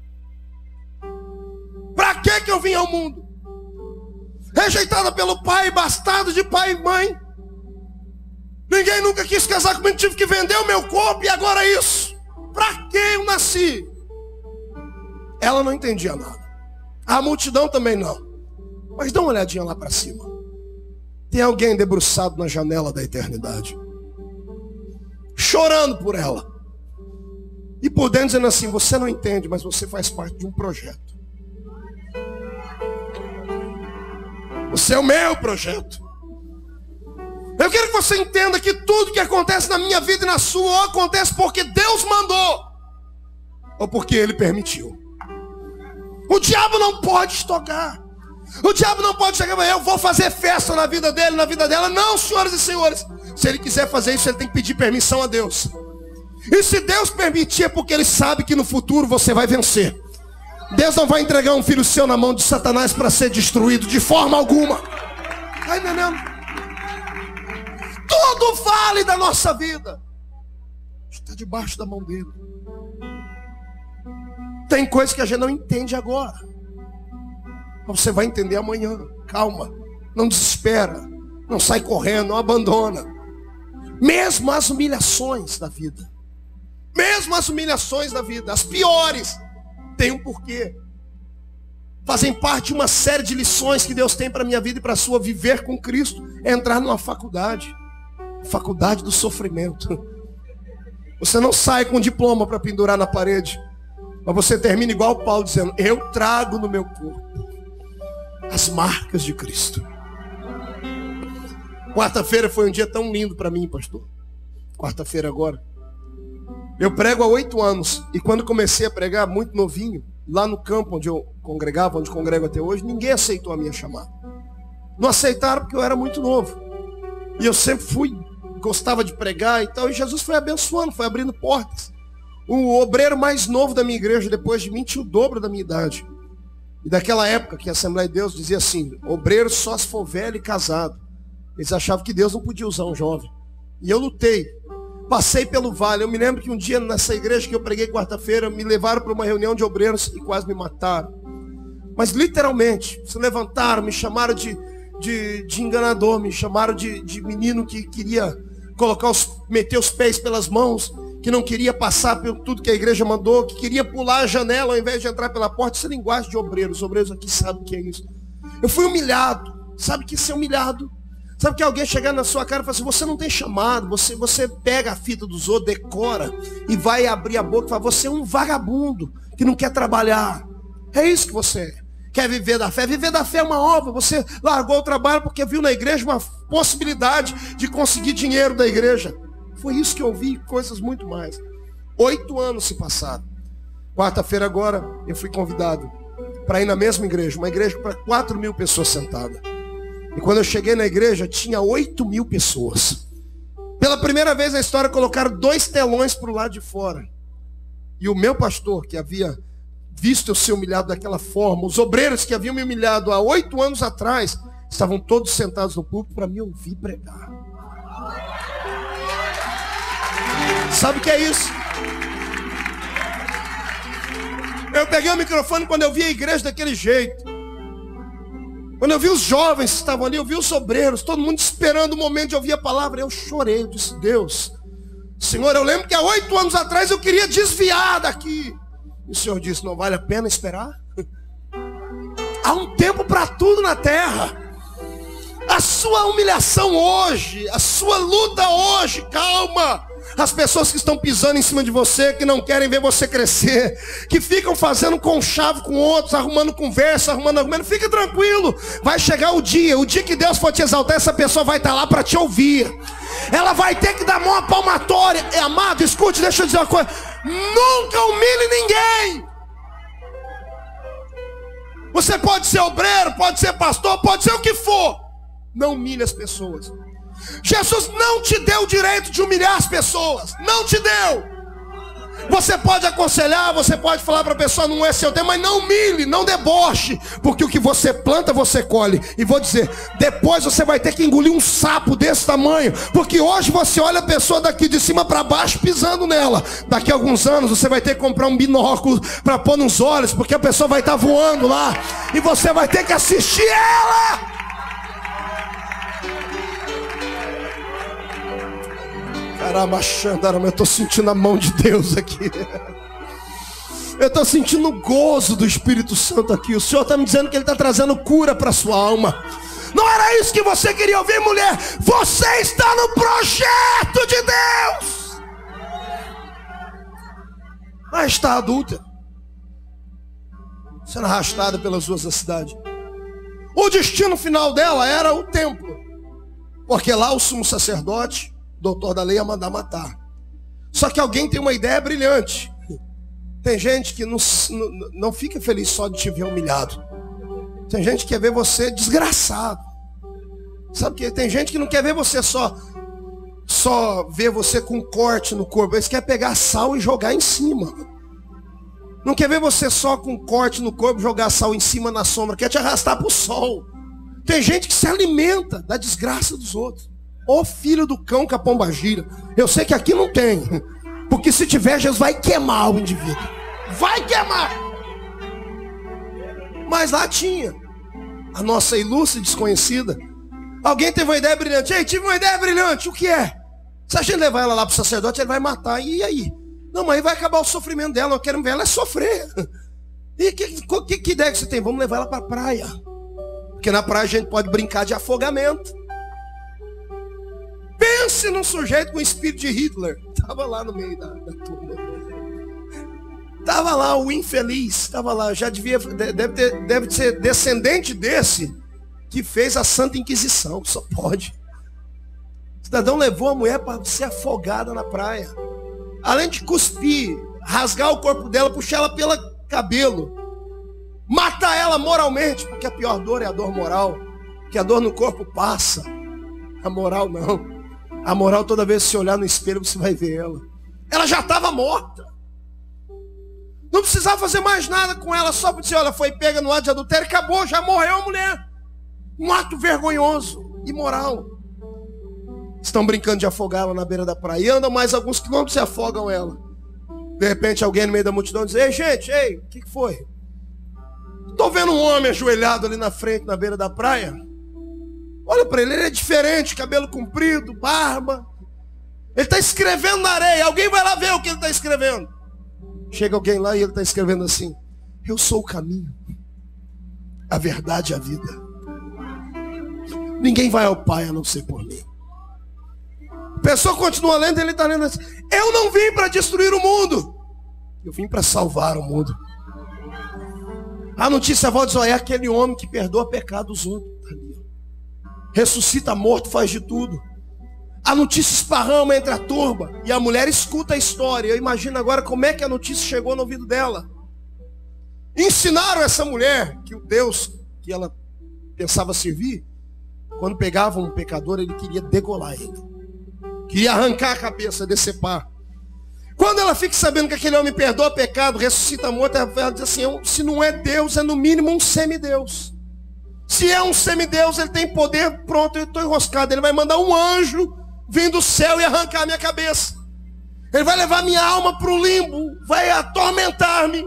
S1: Para que eu vim ao mundo? Rejeitada pelo pai, bastardo de pai e mãe. Ninguém nunca quis casar comigo, tive que vender o meu corpo e agora isso. Para que eu nasci? Ela não entendia nada. A multidão também não. Mas dá uma olhadinha lá para cima. Tem alguém debruçado na janela da eternidade, chorando por ela. E por dentro dizendo assim: você não entende, mas você faz parte de um projeto. Você é o meu projeto. Eu quero que você entenda que tudo que acontece na minha vida e na sua, ou acontece porque Deus mandou, ou porque Ele permitiu. O diabo não pode te tocar. O diabo não pode chegar: eu vou fazer festa na vida dele, na vida dela. Não, senhoras e senhores. Se ele quiser fazer isso, ele tem que pedir permissão a Deus. E se Deus permitir, é porque Ele sabe que no futuro você vai vencer. Deus não vai entregar um filho seu na mão de Satanás para ser destruído de forma alguma. Está entendendo? Tudo vale da nossa vida está debaixo da mão dele. Tem coisas que a gente não entende agora, mas você vai entender amanhã. Calma, não desespera, não sai correndo, não abandona. Mesmo as humilhações da vida, as piores, tem um porquê. Fazem parte de uma série de lições que Deus tem para a minha vida e para a sua. Viver com Cristo é entrar numa faculdade do sofrimento. Você não sai com um diploma para pendurar na parede, mas você termina igual Paulo, dizendo: eu trago no meu corpo as marcas de Cristo. Quarta-feira foi um dia tão lindo para mim, pastor. Quarta-feira agora. Eu prego há 8 anos. E quando comecei a pregar, muito novinho, lá no campo onde eu congregava, onde congrego até hoje, ninguém aceitou a minha chamada. Não aceitaram porque eu era muito novo. E eu sempre gostava de pregar e tal. E Jesus foi abençoando, foi abrindo portas. O obreiro mais novo da minha igreja, depois de mim, tinha o dobro da minha idade. E daquela época que a Assembleia de Deus dizia assim: obreiro só se for velho e casado. Eles achavam que Deus não podia usar um jovem. E eu lutei. Passei pelo vale. Eu me lembro que um dia nessa igreja que eu preguei quarta-feira, me levaram para uma reunião de obreiros e quase me mataram. Mas literalmente, se levantaram, me chamaram de enganador, me chamaram de menino que queria meter os pés pelas mãos, que não queria passar por tudo que a igreja mandou, que queria pular a janela ao invés de entrar pela porta. Isso é linguagem de obreiros. Os obreiros aqui sabem o que é isso. Eu fui humilhado. Sabe o que é ser humilhado? Sabe que alguém chegar na sua cara e falar assim: você não tem chamado, você pega a fita dos outros, decora e vai abrir a boca e fala: você é um vagabundo que não quer trabalhar. É isso que você é. Quer viver da fé? Viver da fé é uma obra. Você largou o trabalho porque viu na igreja uma possibilidade de conseguir dinheiro da igreja. Foi isso que eu vi, coisas muito mais. 8 anos se passaram. Quarta-feira agora eu fui convidado para ir na mesma igreja, uma igreja para 4.000 pessoas sentadas. E quando eu cheguei na igreja, tinha 8.000 pessoas. Pela primeira vez na história, colocaram 2 telões para o lado de fora. E o meu pastor, que havia visto eu ser humilhado daquela forma, os obreiros que haviam me humilhado há 8 anos atrás, estavam todos sentados no púlpito para me ouvir pregar. Sabe o que é isso? Eu peguei o microfone quando eu vi a igreja daquele jeito. Quando eu vi os jovens que estavam ali, eu vi os obreiros, todo mundo esperando o momento de ouvir a palavra. Eu chorei, eu disse: Deus, Senhor, eu lembro que há 8 anos atrás eu queria desviar daqui. E o Senhor disse: não vale a pena esperar? Há um tempo para tudo na terra. A sua humilhação hoje, a sua luta hoje, calma. As pessoas que estão pisando em cima de você, que não querem ver você crescer, que ficam fazendo conchavo com outros, arrumando conversa, arrumando argumento, fica tranquilo. Vai chegar o dia que Deus for te exaltar, essa pessoa vai estar lá para te ouvir. Ela vai ter que dar mão à palmatória. Amado, escute, deixa eu dizer uma coisa: nunca humilhe ninguém. Você pode ser obreiro, pode ser pastor, pode ser o que for. Não humilhe as pessoas. Jesus não te deu o direito de humilhar as pessoas. Não te deu. Você pode aconselhar, você pode falar para a pessoa, não é seu tempo, mas não humilhe, não deboche, porque o que você planta, você colhe. E vou dizer, depois você vai ter que engolir um sapo desse tamanho, porque hoje você olha a pessoa daqui de cima para baixo pisando nela. Daqui a alguns anos você vai ter que comprar um binóculo para pôr nos olhos, porque a pessoa vai estar voando lá, e você vai ter que assistir ela. Caramba, eu estou sentindo a mão de Deus aqui. Eu estou sentindo o gozo do Espírito Santo aqui. O Senhor está me dizendo que Ele está trazendo cura para a sua alma. Não era isso que você queria ouvir, mulher? Você está no projeto de Deus. Mas está adulta, sendo arrastada pelas ruas da cidade. O destino final dela era o templo, porque lá o sumo sacerdote, doutor da lei, ia mandar matar. Só que alguém tem uma ideia brilhante. Tem gente que não fica feliz só de te ver humilhado. Tem gente que quer ver você desgraçado. Sabe que tem gente que não quer ver você só ver você com um corte no corpo. Eles querem pegar sal e jogar em cima. Não quer ver você só com um corte no corpo, jogar sal em cima na sombra. Quer te arrastar para o sol. Tem gente que se alimenta da desgraça dos outros. Ô filho do cão que a pomba gira. Eu sei que aqui não tem. Porque se tiver, Jesus vai queimar o indivíduo. Vai queimar. Mas lá tinha a nossa ilustre desconhecida. Alguém teve uma ideia brilhante. Ei, tive uma ideia brilhante. O que é? Se a gente levar ela lá para o sacerdote, ele vai matar. E aí? Não, mas aí vai acabar o sofrimento dela. Eu quero ver ela sofrer. E que ideia que você tem? Vamos levar ela para a praia. Porque na praia a gente pode brincar de afogamento. Pense num sujeito com o espírito de Hitler. Estava lá no meio da turma. Estava lá o infeliz. Estava lá. Já deve ser descendente desse que fez a Santa Inquisição. Só pode. O cidadão levou a mulher para ser afogada na praia. Além de cuspir, rasgar o corpo dela, puxar ela pelo cabelo, matar ela moralmente, porque a pior dor é a dor moral. Que a dor no corpo passa. A moral não. A moral, toda vez que você olhar no espelho, você vai ver ela. Ela já estava morta. Não precisava fazer mais nada com ela. Só para dizer, olha, foi pega no ato de adultério e acabou, já morreu a mulher. Um ato vergonhoso, imoral. Estão brincando de afogá-la na beira da praia. E andam mais alguns quilômetros e afogam ela. De repente alguém no meio da multidão diz, ei gente, ei, o que foi? Estou vendo um homem ajoelhado ali na frente, na beira da praia. Olha para ele é diferente, cabelo comprido, barba. Ele está escrevendo na areia. Alguém vai lá ver o que ele está escrevendo. Chega alguém lá e ele está escrevendo assim: eu sou o caminho, a verdade e a vida. Ninguém vai ao Pai a não ser por mim. A pessoa continua lendo e ele está lendo assim: eu não vim para destruir o mundo, eu vim para salvar o mundo. A notícia volta e diz: é aquele homem que perdoa pecado dos outros. Ressuscita morto, faz de tudo. A notícia esparrama entre a turba e a mulher escuta a história. Eu imagino agora como é que a notícia chegou no ouvido dela. Ensinaram essa mulher que o Deus que ela pensava servir, quando pegava um pecador, ele queria degolar ele. Queria arrancar a cabeça, decepar. Quando ela fica sabendo que aquele homem perdoa pecado, ressuscita morto, ela diz assim: se não é Deus, é no mínimo um semideus. Se é um semideus, ele tem poder, pronto, eu estou enroscado. Ele vai mandar um anjo vir do céu e arrancar a minha cabeça. Ele vai levar minha alma para o limbo, vai atormentar-me.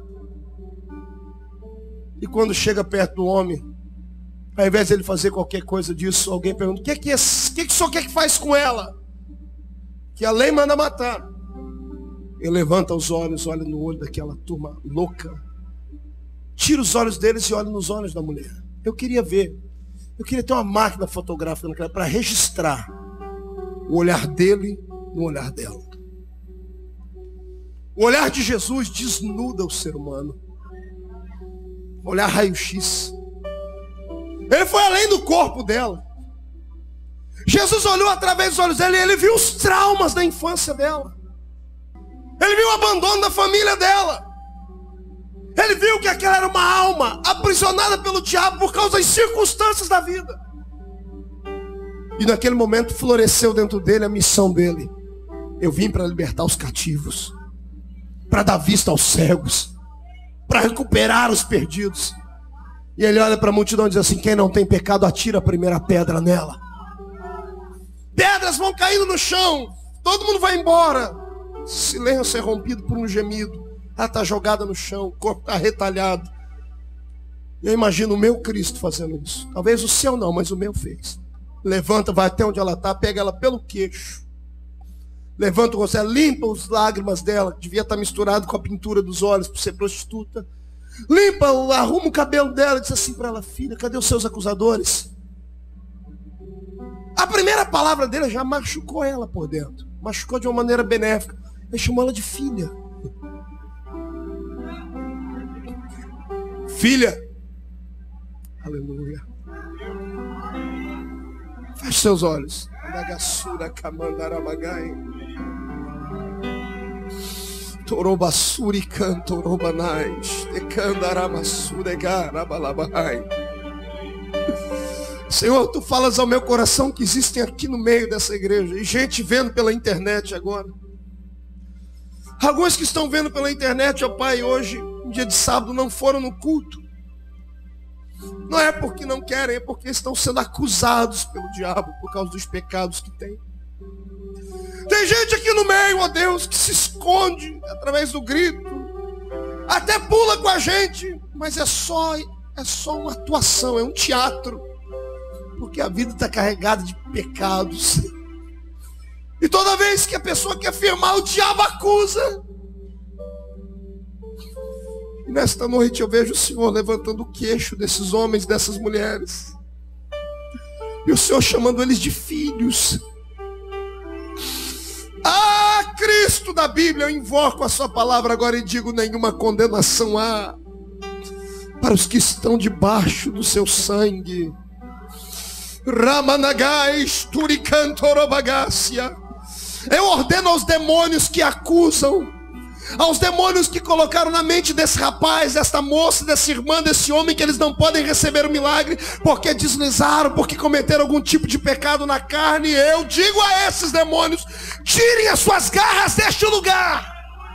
S1: E quando chega perto do homem, ao invés de ele fazer qualquer coisa disso, alguém pergunta: o que o senhor quer que faz com ela? Que a lei manda matar. Ele levanta os olhos, olha no olho daquela turma louca, tira os olhos deles e olha nos olhos da mulher. Eu queria ver, eu queria ter uma máquina fotográfica naquela para registrar o olhar dele no olhar dela. O olhar de Jesus desnuda o ser humano. Olhar raio-x. Ele foi além do corpo dela. Jesus olhou através dos olhos dela e ele viu os traumas da infância dela. Ele viu o abandono da família dela. Ele viu que aquela era uma alma aprisionada pelo diabo por causa das circunstâncias da vida. E naquele momento floresceu dentro dele a missão dele. Eu vim para libertar os cativos, para dar vista aos cegos, para recuperar os perdidos. E ele olha para a multidão e diz assim: quem não tem pecado, atira a primeira pedra nela. Pedras vão caindo no chão, todo mundo vai embora. Silêncio é rompido por um gemido. Ela está jogada no chão, o corpo está retalhado. Eu imagino o meu Cristo fazendo isso. Talvez o seu não, mas o meu fez. Levanta, vai até onde ela está, pega ela pelo queixo. Levanta o rosto, limpa as lágrimas dela, que devia estar misturado com a pintura dos olhos por ser prostituta. Limpa, arruma o cabelo dela e diz assim para ela: filha, cadê os seus acusadores? A primeira palavra dele já machucou ela por dentro. Machucou de uma maneira benéfica. Ele chamou ela de filha. Filha. Aleluia. Feche seus olhos. Torobasuri cantorobanais. Senhor, tu falas ao meu coração que existem aqui no meio dessa igreja, e gente vendo pela internet agora. Alguns que estão vendo pela internet, ó Pai, hoje, um dia de sábado, não foram no culto. Não é porque não querem, é porque estão sendo acusados pelo diabo por causa dos pecados que têm. Tem gente aqui no meio, ó Deus, que se esconde através do grito, até pula com a gente, mas é só uma atuação, é um teatro, porque a vida está carregada de pecados. E toda vez que a pessoa quer afirmar, o diabo acusa. E nesta noite eu vejo o Senhor levantando o queixo desses homens, dessas mulheres. E o Senhor chamando eles de filhos. Ah, Cristo da Bíblia, eu invoco a sua palavra agora e digo: nenhuma condenação há para os que estão debaixo do seu sangue. Ramanagais turicantorobagacia. Eu ordeno aos demônios que acusam, aos demônios que colocaram na mente desse rapaz, desta moça, dessa irmã, desse homem, que eles não podem receber o milagre porque deslizaram, porque cometeram algum tipo de pecado na carne. Eu digo a esses demônios: tirem as suas garras deste lugar,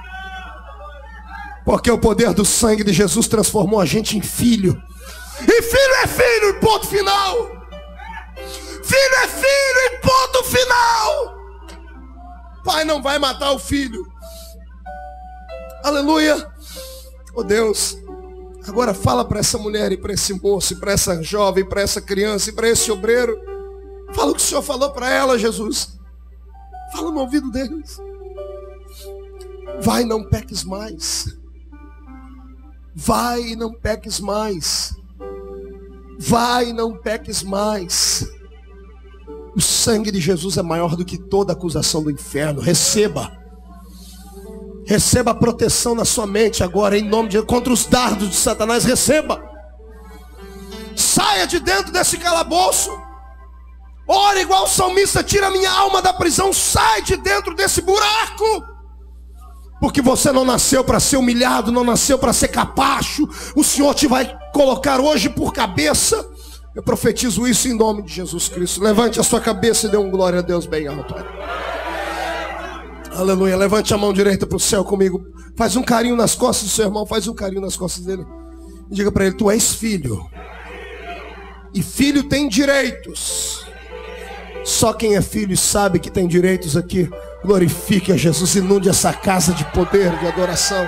S1: porque o poder do sangue de Jesus transformou a gente em filho. E filho é filho, ponto final. Filho é filho e ponto final. Pai não vai matar o filho. Aleluia. Oh Deus, agora fala para essa mulher e para esse moço, e para essa jovem, para essa criança e para esse obreiro. Fala o que o Senhor falou para ela, Jesus. Fala no ouvido deles. Vai, não peques mais. Vai e não peques mais. Vai e não peques mais. O sangue de Jesus é maior do que toda acusação do inferno. Receba. Receba a proteção na sua mente agora, em nome de Jesus, contra os dardos de Satanás. Receba. Saia de dentro desse calabouço. Ora igual o salmista: tira minha alma da prisão. Sai de dentro desse buraco. Porque você não nasceu para ser humilhado, não nasceu para ser capacho. O Senhor te vai colocar hoje por cabeça. Eu profetizo isso em nome de Jesus Cristo. Levante a sua cabeça e dê um glória a Deus bem alto. Aleluia. Levante a mão direita para o céu comigo. Faz um carinho nas costas do seu irmão. Faz um carinho nas costas dele. E diga para ele: tu és filho. E filho tem direitos. Só quem é filho sabe que tem direitos aqui. Glorifique a Jesus. Inunde essa casa de poder, de adoração.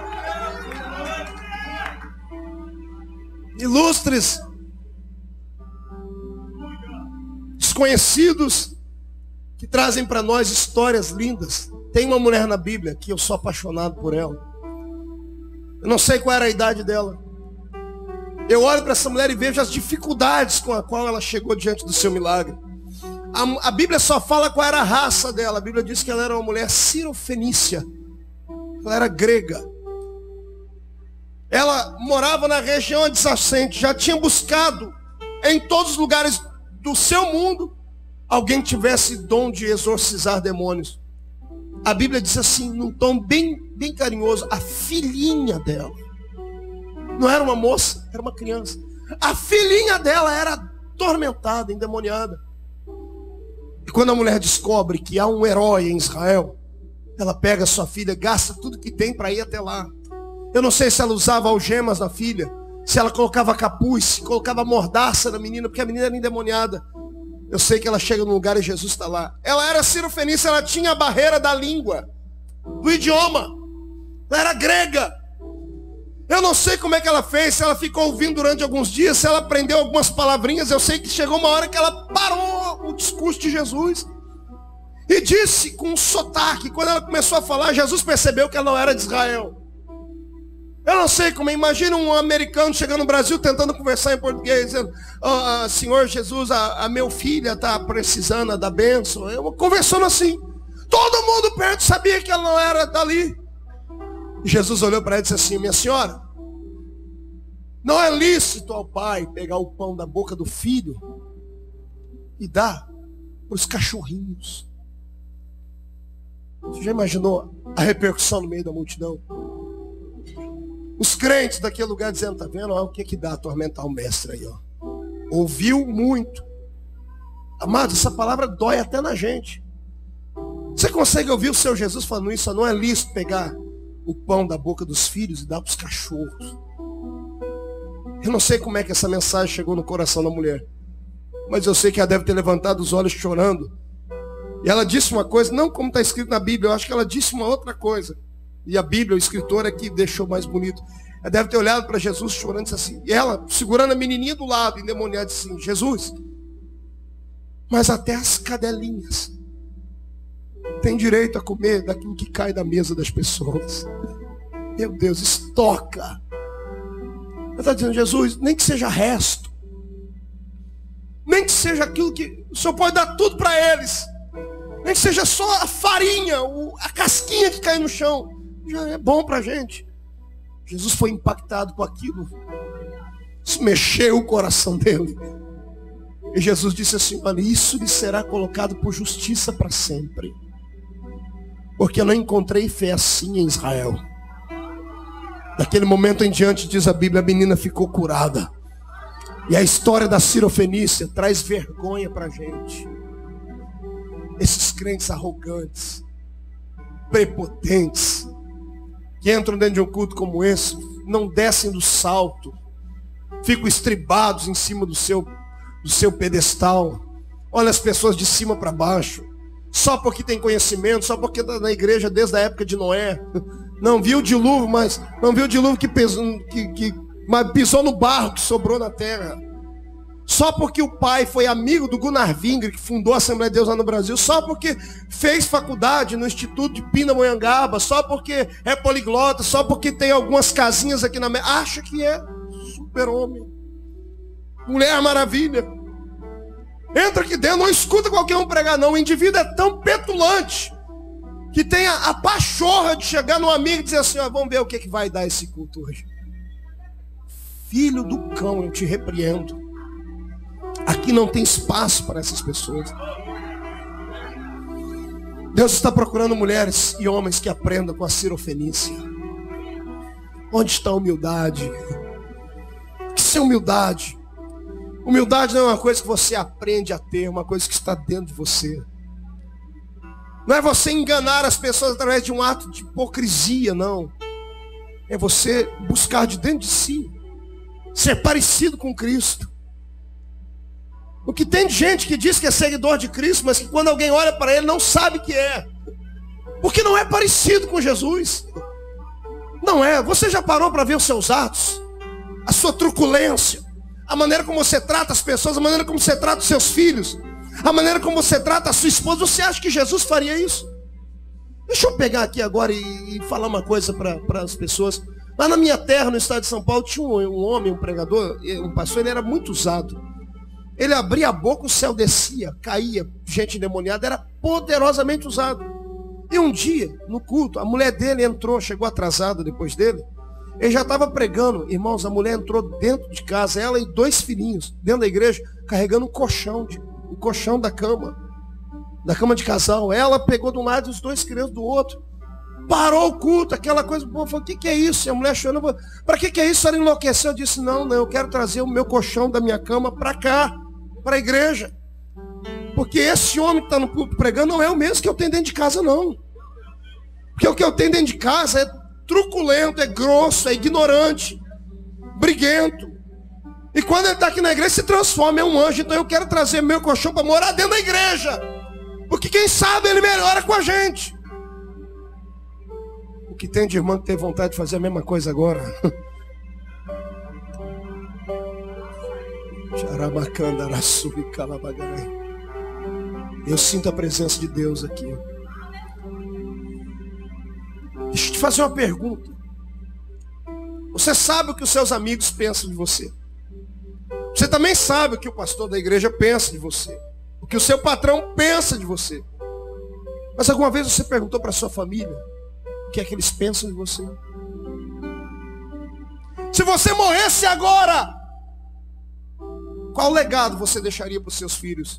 S1: Ilustres, desconhecidos, que trazem para nós histórias lindas. Tem uma mulher na Bíblia que eu sou apaixonado por ela. Eu não sei qual era a idade dela. Eu olho para essa mulher e vejo as dificuldades com a qual ela chegou diante do seu milagre. A Bíblia só fala qual era a raça dela. A Bíblia diz que ela era uma mulher cirofenícia. Ela era grega. Ela morava na região adjacente. Já tinha buscado em todos os lugares do seu mundo alguém que tivesse dom de exorcizar demônios. A Bíblia diz assim, num tom bem carinhoso: a filhinha dela Não era uma moça, era uma criança. A filhinha dela era atormentada, endemoniada. E quando a mulher descobre que há um herói em Israel, ela pega sua filha, gasta tudo que tem para ir até lá. Eu não sei se ela usava algemas na filha, se ela colocava capuz, se colocava mordaça na menina, porque a menina era endemoniada. Eu sei que ela chega num lugar e Jesus está lá. Ela era cirofenícia, ela tinha a barreira da língua, do idioma. Ela era grega. Eu não sei como é que ela fez, se ela ficou ouvindo durante alguns dias, se ela aprendeu algumas palavrinhas. Eu sei que chegou uma hora que ela parou o discurso de Jesus e disse com um sotaque. Quando ela começou a falar, Jesus percebeu que ela não era de Israel. Eu não sei como, imagina um americano chegando no Brasil tentando conversar em português, dizendo: Senhor Jesus, a meu filha está precisando da bênção. Eu conversando assim. Todo mundo perto sabia que ela não era dali. E Jesus olhou para ela e disse assim: minha senhora, não é lícito ao pai pegar o pão da boca do filho e dar para os cachorrinhos. Você já imaginou a repercussão no meio da multidão? Os crentes daquele lugar dizendo: tá vendo? O que dá atormentar o mestre aí, ó. Ouviu muito. Amados, essa palavra dói até na gente. Você consegue ouvir o seu Jesus falando isso? Não é lícito pegar o pão da boca dos filhos e dar para os cachorros. Eu não sei como é que essa mensagem chegou no coração da mulher, mas eu sei que ela deve ter levantado os olhos chorando. E ela disse uma coisa, não como está escrito na Bíblia, eu acho que ela disse uma outra coisa. E a Bíblia, o escritor aqui deixou mais bonito. Ela deve ter olhado para Jesus chorando e disse assim, e ela segurando a menininha do lado, endemoniada, disse assim: Jesus, mas até as cadelinhas têm direito a comer daquilo que cai da mesa das pessoas. Meu Deus, estoca. Ela está dizendo: Jesus, nem que seja resto, nem que seja aquilo que o Senhor pode dar tudo para eles, nem que seja só a farinha, a casquinha que cai no chão, já é bom para a gente. Jesus foi impactado com aquilo. Isso mexeu o coração dele. E Jesus disse assim: olha, isso lhe será colocado por justiça para sempre, porque eu não encontrei fé assim em Israel. Daquele momento em diante, diz a Bíblia, a menina ficou curada. E a história da Cirofenícia traz vergonha para a gente. Esses crentes arrogantes, prepotentes, que entram dentro de um culto como esse, não descem do salto, ficam estribados em cima do seu pedestal, olha as pessoas de cima para baixo, só porque tem conhecimento, só porque está na igreja desde a época de Noé. Não viu o dilúvio, mas não viu o dilúvio mas pisou no barro que sobrou na terra. Só porque o pai foi amigo do Gunnar Wingre, que fundou a Assembleia de Deus lá no Brasil, só porque fez faculdade no Instituto de Pindamonhangaba, só porque é poliglota, só porque tem algumas casinhas aqui na América, acha que é super-homem, mulher maravilha. Entra aqui dentro, não escuta qualquer um pregar não. O indivíduo é tão petulante que tem a pachorra de chegar no amigo e dizer assim: ó, vamos ver o que vai dar esse culto hoje. Filho do cão, eu te repreendo. Aqui não tem espaço para essas pessoas. Deus está procurando mulheres e homens que aprendam com a Cirofenícia. Onde está a humildade? Isso é humildade. Humildade não é uma coisa que você aprende a ter, é uma coisa que está dentro de você. Não é você enganar as pessoas através de um ato de hipocrisia, não. É você buscar de dentro de si ser parecido com Cristo. O que tem de gente que diz que é seguidor de Cristo, mas que quando alguém olha para ele não sabe que é. Porque não é parecido com Jesus. Não é. Você já parou para ver os seus atos? A sua truculência, a maneira como você trata as pessoas, a maneira como você trata os seus filhos, a maneira como você trata a sua esposa. Você acha que Jesus faria isso? Deixa eu pegar aqui agora e falar uma coisa para as pessoas. Lá na minha terra, no estado de São Paulo, tinha um homem, um pregador, um pastor, ele era muito usado. Ele abria a boca, o céu descia, caía, gente endemoniada, era poderosamente usado. E um dia, no culto, a mulher dele entrou, chegou atrasada depois dele. Ele já estava pregando, irmãos, a mulher entrou dentro de casa, ela e 2 filhinhos, dentro da igreja, carregando o colchão da cama de casal. Ela pegou de um lado e os 2 crianças do outro. Parou o culto, aquela coisa. Pô, falou, o que é isso? E a mulher chorando. Para que é isso? Ela enlouqueceu. Eu disse, não, eu quero trazer o meu colchão da minha cama para cá, para a igreja. Porque esse homem que está no púlpito pregando não é o mesmo que eu tenho dentro de casa, não. Porque o que eu tenho dentro de casa é truculento, é grosso, é ignorante, briguento. E quando ele está aqui na igreja, se transforma em um anjo. Então eu quero trazer meu colchão para morar dentro da igreja. Porque quem sabe ele melhora com a gente. O que tem de irmão que tem vontade de fazer a mesma coisa agora? Eu sinto a presença de Deus aqui. Deixa eu te fazer uma pergunta. Você sabe o que os seus amigos pensam de você. Você também sabe o que o pastor da igreja pensa de você. O que o seu patrão pensa de você. Mas alguma vez você perguntou para a sua família o que é que eles pensam de você? Se você morresse agora, qual legado você deixaria para os seus filhos?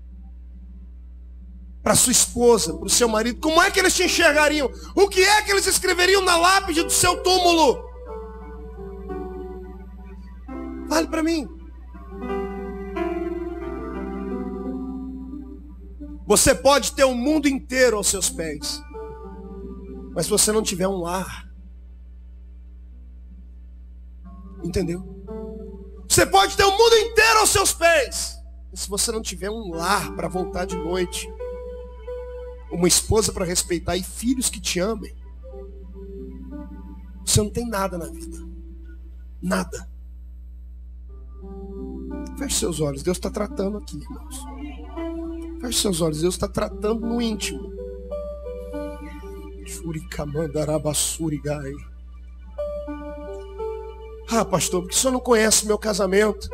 S1: Para sua esposa, para o seu marido? Como é que eles te enxergariam? O que é que eles escreveriam na lápide do seu túmulo? Fale para mim. Você pode ter o mundo inteiro aos seus pés, mas se você não tiver um lar, entendeu? Você pode ter o mundo inteiro aos seus pés, mas se você não tiver um lar para voltar de noite, uma esposa para respeitar e filhos que te amem, você não tem nada na vida. Nada. Feche seus olhos, Deus está tratando aqui, irmãos. Feche seus olhos, Deus está tratando no íntimo. Ah, pastor, porque o senhor não conhece meu casamento?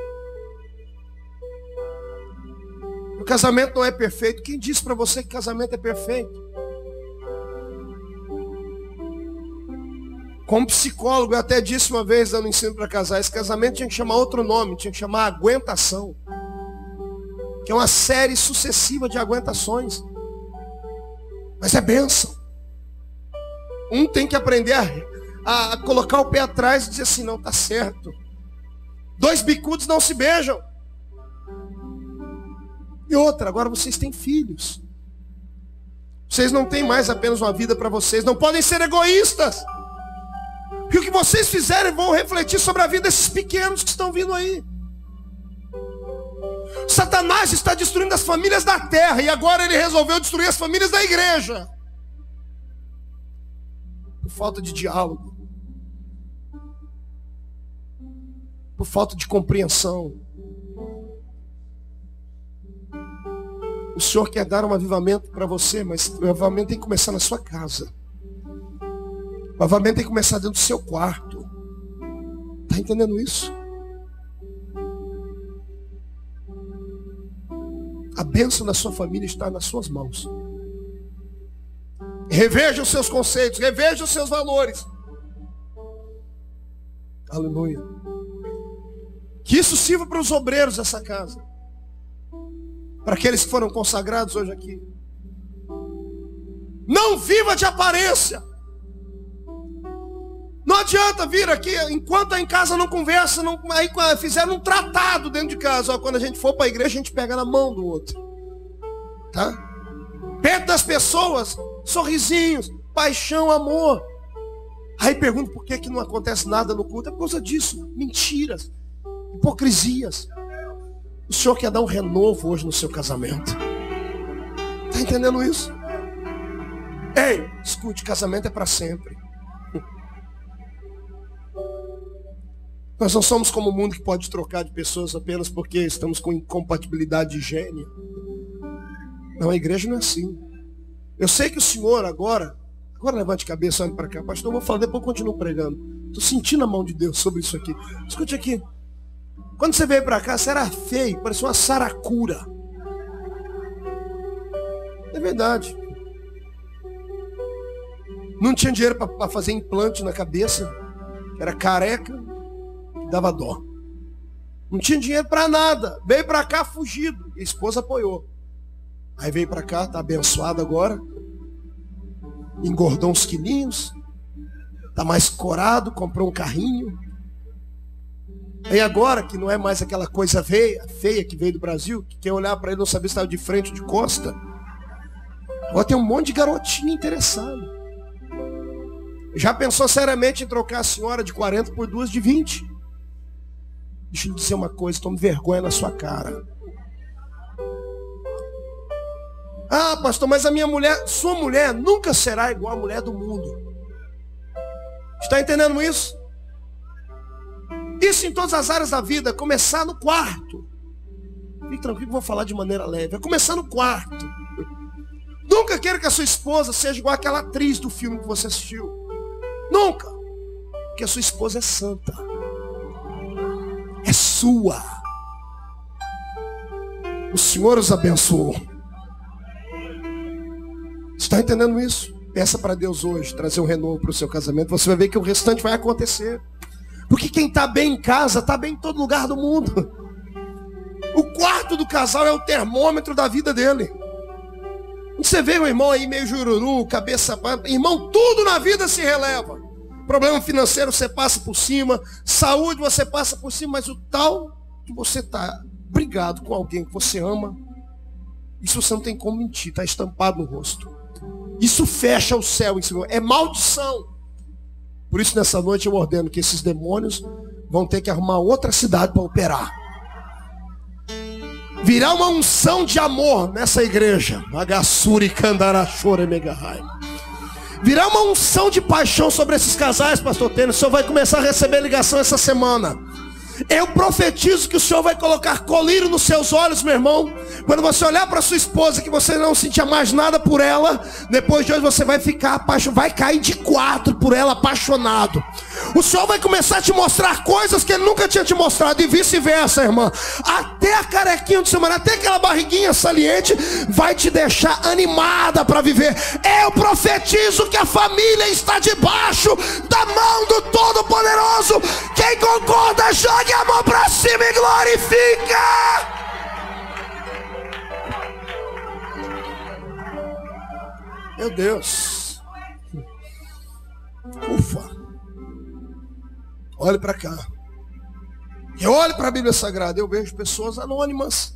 S1: O casamento não é perfeito. Quem disse para você que casamento é perfeito? Como psicólogo, eu até disse uma vez, dando ensino para casar, esse casamento tinha que chamar outro nome, tinha que chamar aguentação. Que é uma série sucessiva de aguentações. Mas é bênção. Um tem que aprender a colocar o pé atrás e dizer assim, não, tá certo. Dois bicudos não se beijam. E outra, agora vocês têm filhos. Vocês não têm mais apenas uma vida para vocês. Não podem ser egoístas. E o que vocês fizerem vão refletir sobre a vida desses pequenos que estão vindo aí. Satanás está destruindo as famílias da terra. E agora ele resolveu destruir as famílias da igreja. Por falta de diálogo. Por falta de compreensão. O Senhor quer dar um avivamento para você, mas o avivamento tem que começar na sua casa. O avivamento tem que começar dentro do seu quarto. Está entendendo isso? A bênção da sua família está nas suas mãos. Reveja os seus conceitos, reveja os seus valores. Aleluia. Que isso sirva para os obreiros dessa casa. Para aqueles que foram consagrados hoje aqui. Não viva de aparência. Não adianta vir aqui, enquanto em casa não conversa, aí fizeram um tratado dentro de casa. Ó, quando a gente for para a igreja, a gente pega na mão do outro. Tá? Perto das pessoas, sorrisinhos, paixão, amor. Aí pergunto por que não acontece nada no culto. É por causa disso. Mentiras, hipocrisias. O Senhor quer dar um renovo hoje no seu casamento. Está entendendo isso? Ei, escute, casamento é para sempre. Nós não somos como o mundo que pode trocar de pessoas apenas porque estamos com incompatibilidade de gênio. Não, a igreja não é assim. Eu sei que o Senhor agora levante a cabeça, olhe para cá. Pastor, eu vou falar, depois eu continuo pregando. Estou sentindo a mão de Deus sobre isso aqui. Escute aqui. Quando você veio para cá, você era feio, parecia uma saracura. É verdade. Não tinha dinheiro para fazer implante na cabeça. Era careca, dava dó. Não tinha dinheiro para nada. Veio para cá fugido. E a esposa apoiou. Aí veio para cá, está abençoado agora. engordou uns quilinhos, está mais corado, comprou um carrinho. E agora, que não é mais aquela coisa feia que veio do Brasil, que quem olhar para ele não sabia se estava de frente ou de costa. Agora tem um monte de garotinha interessada. Já pensou seriamente em trocar a senhora de 40 por duas de 20? Deixa eu lhe dizer uma coisa, tome vergonha na sua cara. Ah, pastor, mas a minha mulher, sua mulher nunca será igual à mulher do mundo. Está entendendo isso? Isso em todas as áreas da vida, começar no quarto. Fique tranquilo, vou falar de maneira leve. É começar no quarto. Nunca queira que a sua esposa seja igual àquela atriz do filme que você assistiu. Nunca. Porque a sua esposa é santa. É sua. O Senhor os abençoou. Está entendendo isso? Peça para Deus hoje trazer um renovo para o seu casamento. Você vai ver que o restante vai acontecer. Porque quem está bem em casa, está bem em todo lugar do mundo. O quarto do casal é o termômetro da vida dele. Você vê um irmão aí meio jururu, cabeça... Irmão, tudo na vida se releva. Problema financeiro você passa por cima. Saúde você passa por cima. Mas o tal que você está brigado com alguém que você ama, isso você não tem como mentir. Está estampado no rosto. Isso fecha o céu em cima. É maldição. Por isso nessa noite eu ordeno que esses demônios vão ter que arrumar outra cidade para operar. Virá uma unção de amor nessa igreja. Virá uma unção de paixão sobre esses casais, pastor Tênis. O senhor vai começar a receber ligação essa semana. Eu profetizo que o Senhor vai colocar colírio nos seus olhos, meu irmão. Quando você olhar para sua esposa, que você não sentia mais nada por ela, depois de hoje você vai ficar apaixonado, vai cair de quatro por ela, apaixonado. O Senhor vai começar a te mostrar coisas que Ele nunca tinha te mostrado, e vice-versa, irmã. Até a carequinha do seu marido, até aquela barriguinha saliente, vai te deixar animada para viver. Eu profetizo que a família está debaixo da mão do Todo-Poderoso. Quem concorda, jogue a mão para cima e glorifica. Meu Deus. Ufa. Olhe para cá. Eu olho para a Bíblia Sagrada, eu vejo pessoas anônimas.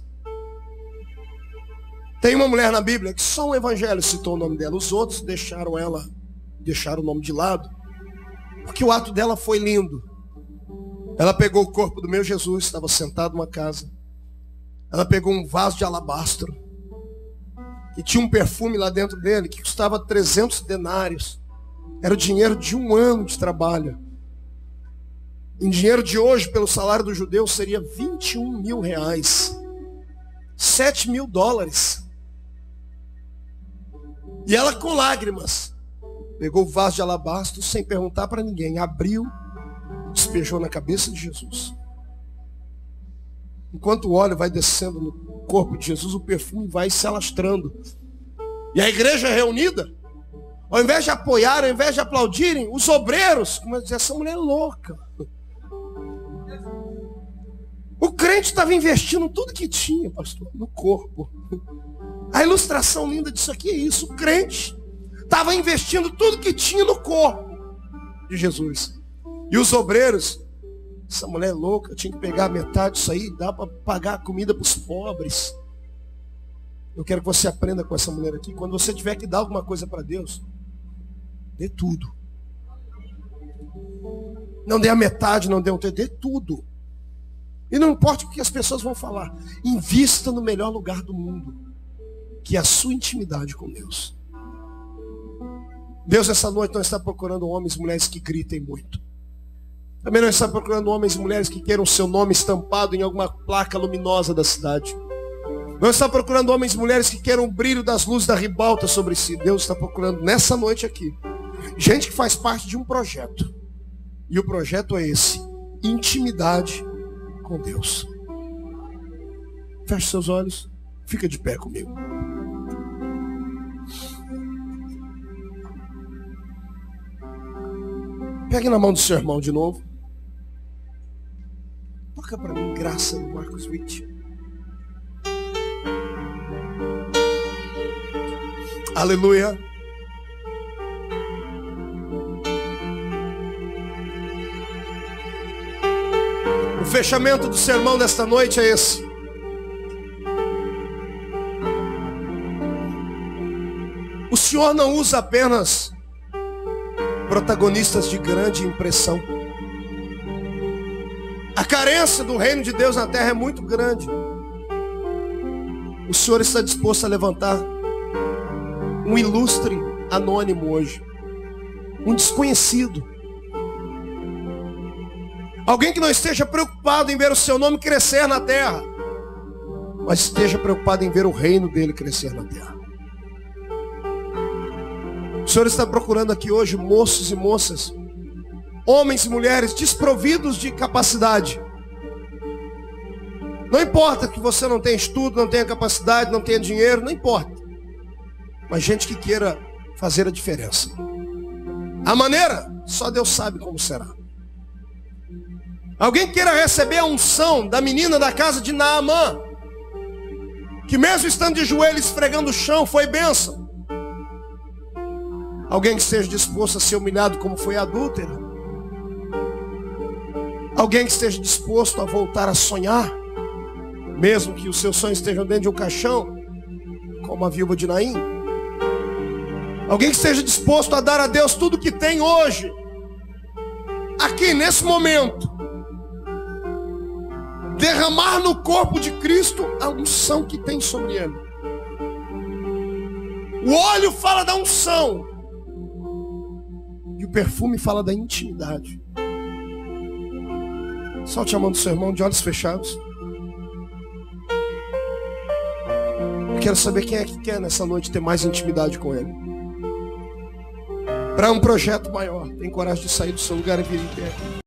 S1: Tem uma mulher na Bíblia que só um evangelho citou o nome dela. Os outros deixaram o nome de lado, porque o ato dela foi lindo. Ela pegou o corpo do meu Jesus, estava sentado numa casa. Ela pegou um vaso de alabastro, e tinha um perfume lá dentro dele, que custava 300 denários. Era o dinheiro de um ano de trabalho. Em dinheiro de hoje, pelo salário do judeu, seria 21 mil reais. 7 mil dólares. E ela com lágrimas, pegou o vaso de alabastro, sem perguntar para ninguém, abriu, despejou na cabeça de Jesus. Enquanto o óleo vai descendo no corpo de Jesus, o perfume vai se alastrando. E a igreja reunida, ao invés de apoiarem, ao invés de aplaudirem, os obreiros começam a dizer, essa mulher é louca. O crente estava investindo tudo que tinha, pastor, no corpo. A ilustração linda disso aqui é isso. O crente estava investindo tudo que tinha no corpo de Jesus. E os obreiros, essa mulher é louca, eu tinha que pegar metade disso aí, dá para pagar a comida para os pobres. Eu quero que você aprenda com essa mulher aqui. Quando você tiver que dar alguma coisa para Deus, dê tudo. Não dê a metade, não dê um terço, dê tudo. E não importa o que as pessoas vão falar. Invista no melhor lugar do mundo, que é a sua intimidade com Deus. Deus essa noite não está procurando homens e mulheres que gritem muito. Também não está procurando homens e mulheres que queiram seu nome estampado em alguma placa luminosa da cidade. Não está procurando homens e mulheres que queiram o brilho das luzes da ribalta sobre si. Deus está procurando nessa noite aqui gente que faz parte de um projeto. E o projeto é esse: intimidade com Deus. Feche seus olhos, fica de pé comigo. Pegue na mão do seu irmão de novo. Toca para mim, graça no Marcos 20. Aleluia. fechamento do sermão desta noite é esse. O Senhor não usa apenas protagonistas de grande impressão. A carência do reino de Deus na terra é muito grande. O Senhor está disposto a levantar um ilustre anônimo hoje, um desconhecido, alguém que não esteja preocupado em ver o seu nome crescer na terra, mas esteja preocupado em ver o reino dele crescer na terra. O Senhor está procurando aqui hoje moços e moças, homens e mulheres desprovidos de capacidade. Não importa que você não tenha estudo, não tenha capacidade, não tenha dinheiro, não importa. Mas gente que queira fazer a diferença. A maneira, só Deus sabe como será. Alguém queira receber a unção da menina da casa de Naamã, que mesmo estando de joelhos esfregando o chão, foi bênção. Alguém que esteja disposto a ser humilhado como foi a adúltera. Alguém que esteja disposto a voltar a sonhar, mesmo que os seus sonhos estejam dentro de um caixão, como a viúva de Naim. Alguém que esteja disposto a dar a Deus tudo que tem hoje, aqui nesse momento, derramar no corpo de Cristo a unção que tem sobre ele. O óleo fala da unção e o perfume fala da intimidade. Solte a mão do seu irmão de olhos fechados. Eu quero saber quem é que quer nessa noite ter mais intimidade com ele. Para um projeto maior, tem coragem de sair do seu lugar e vir em pé.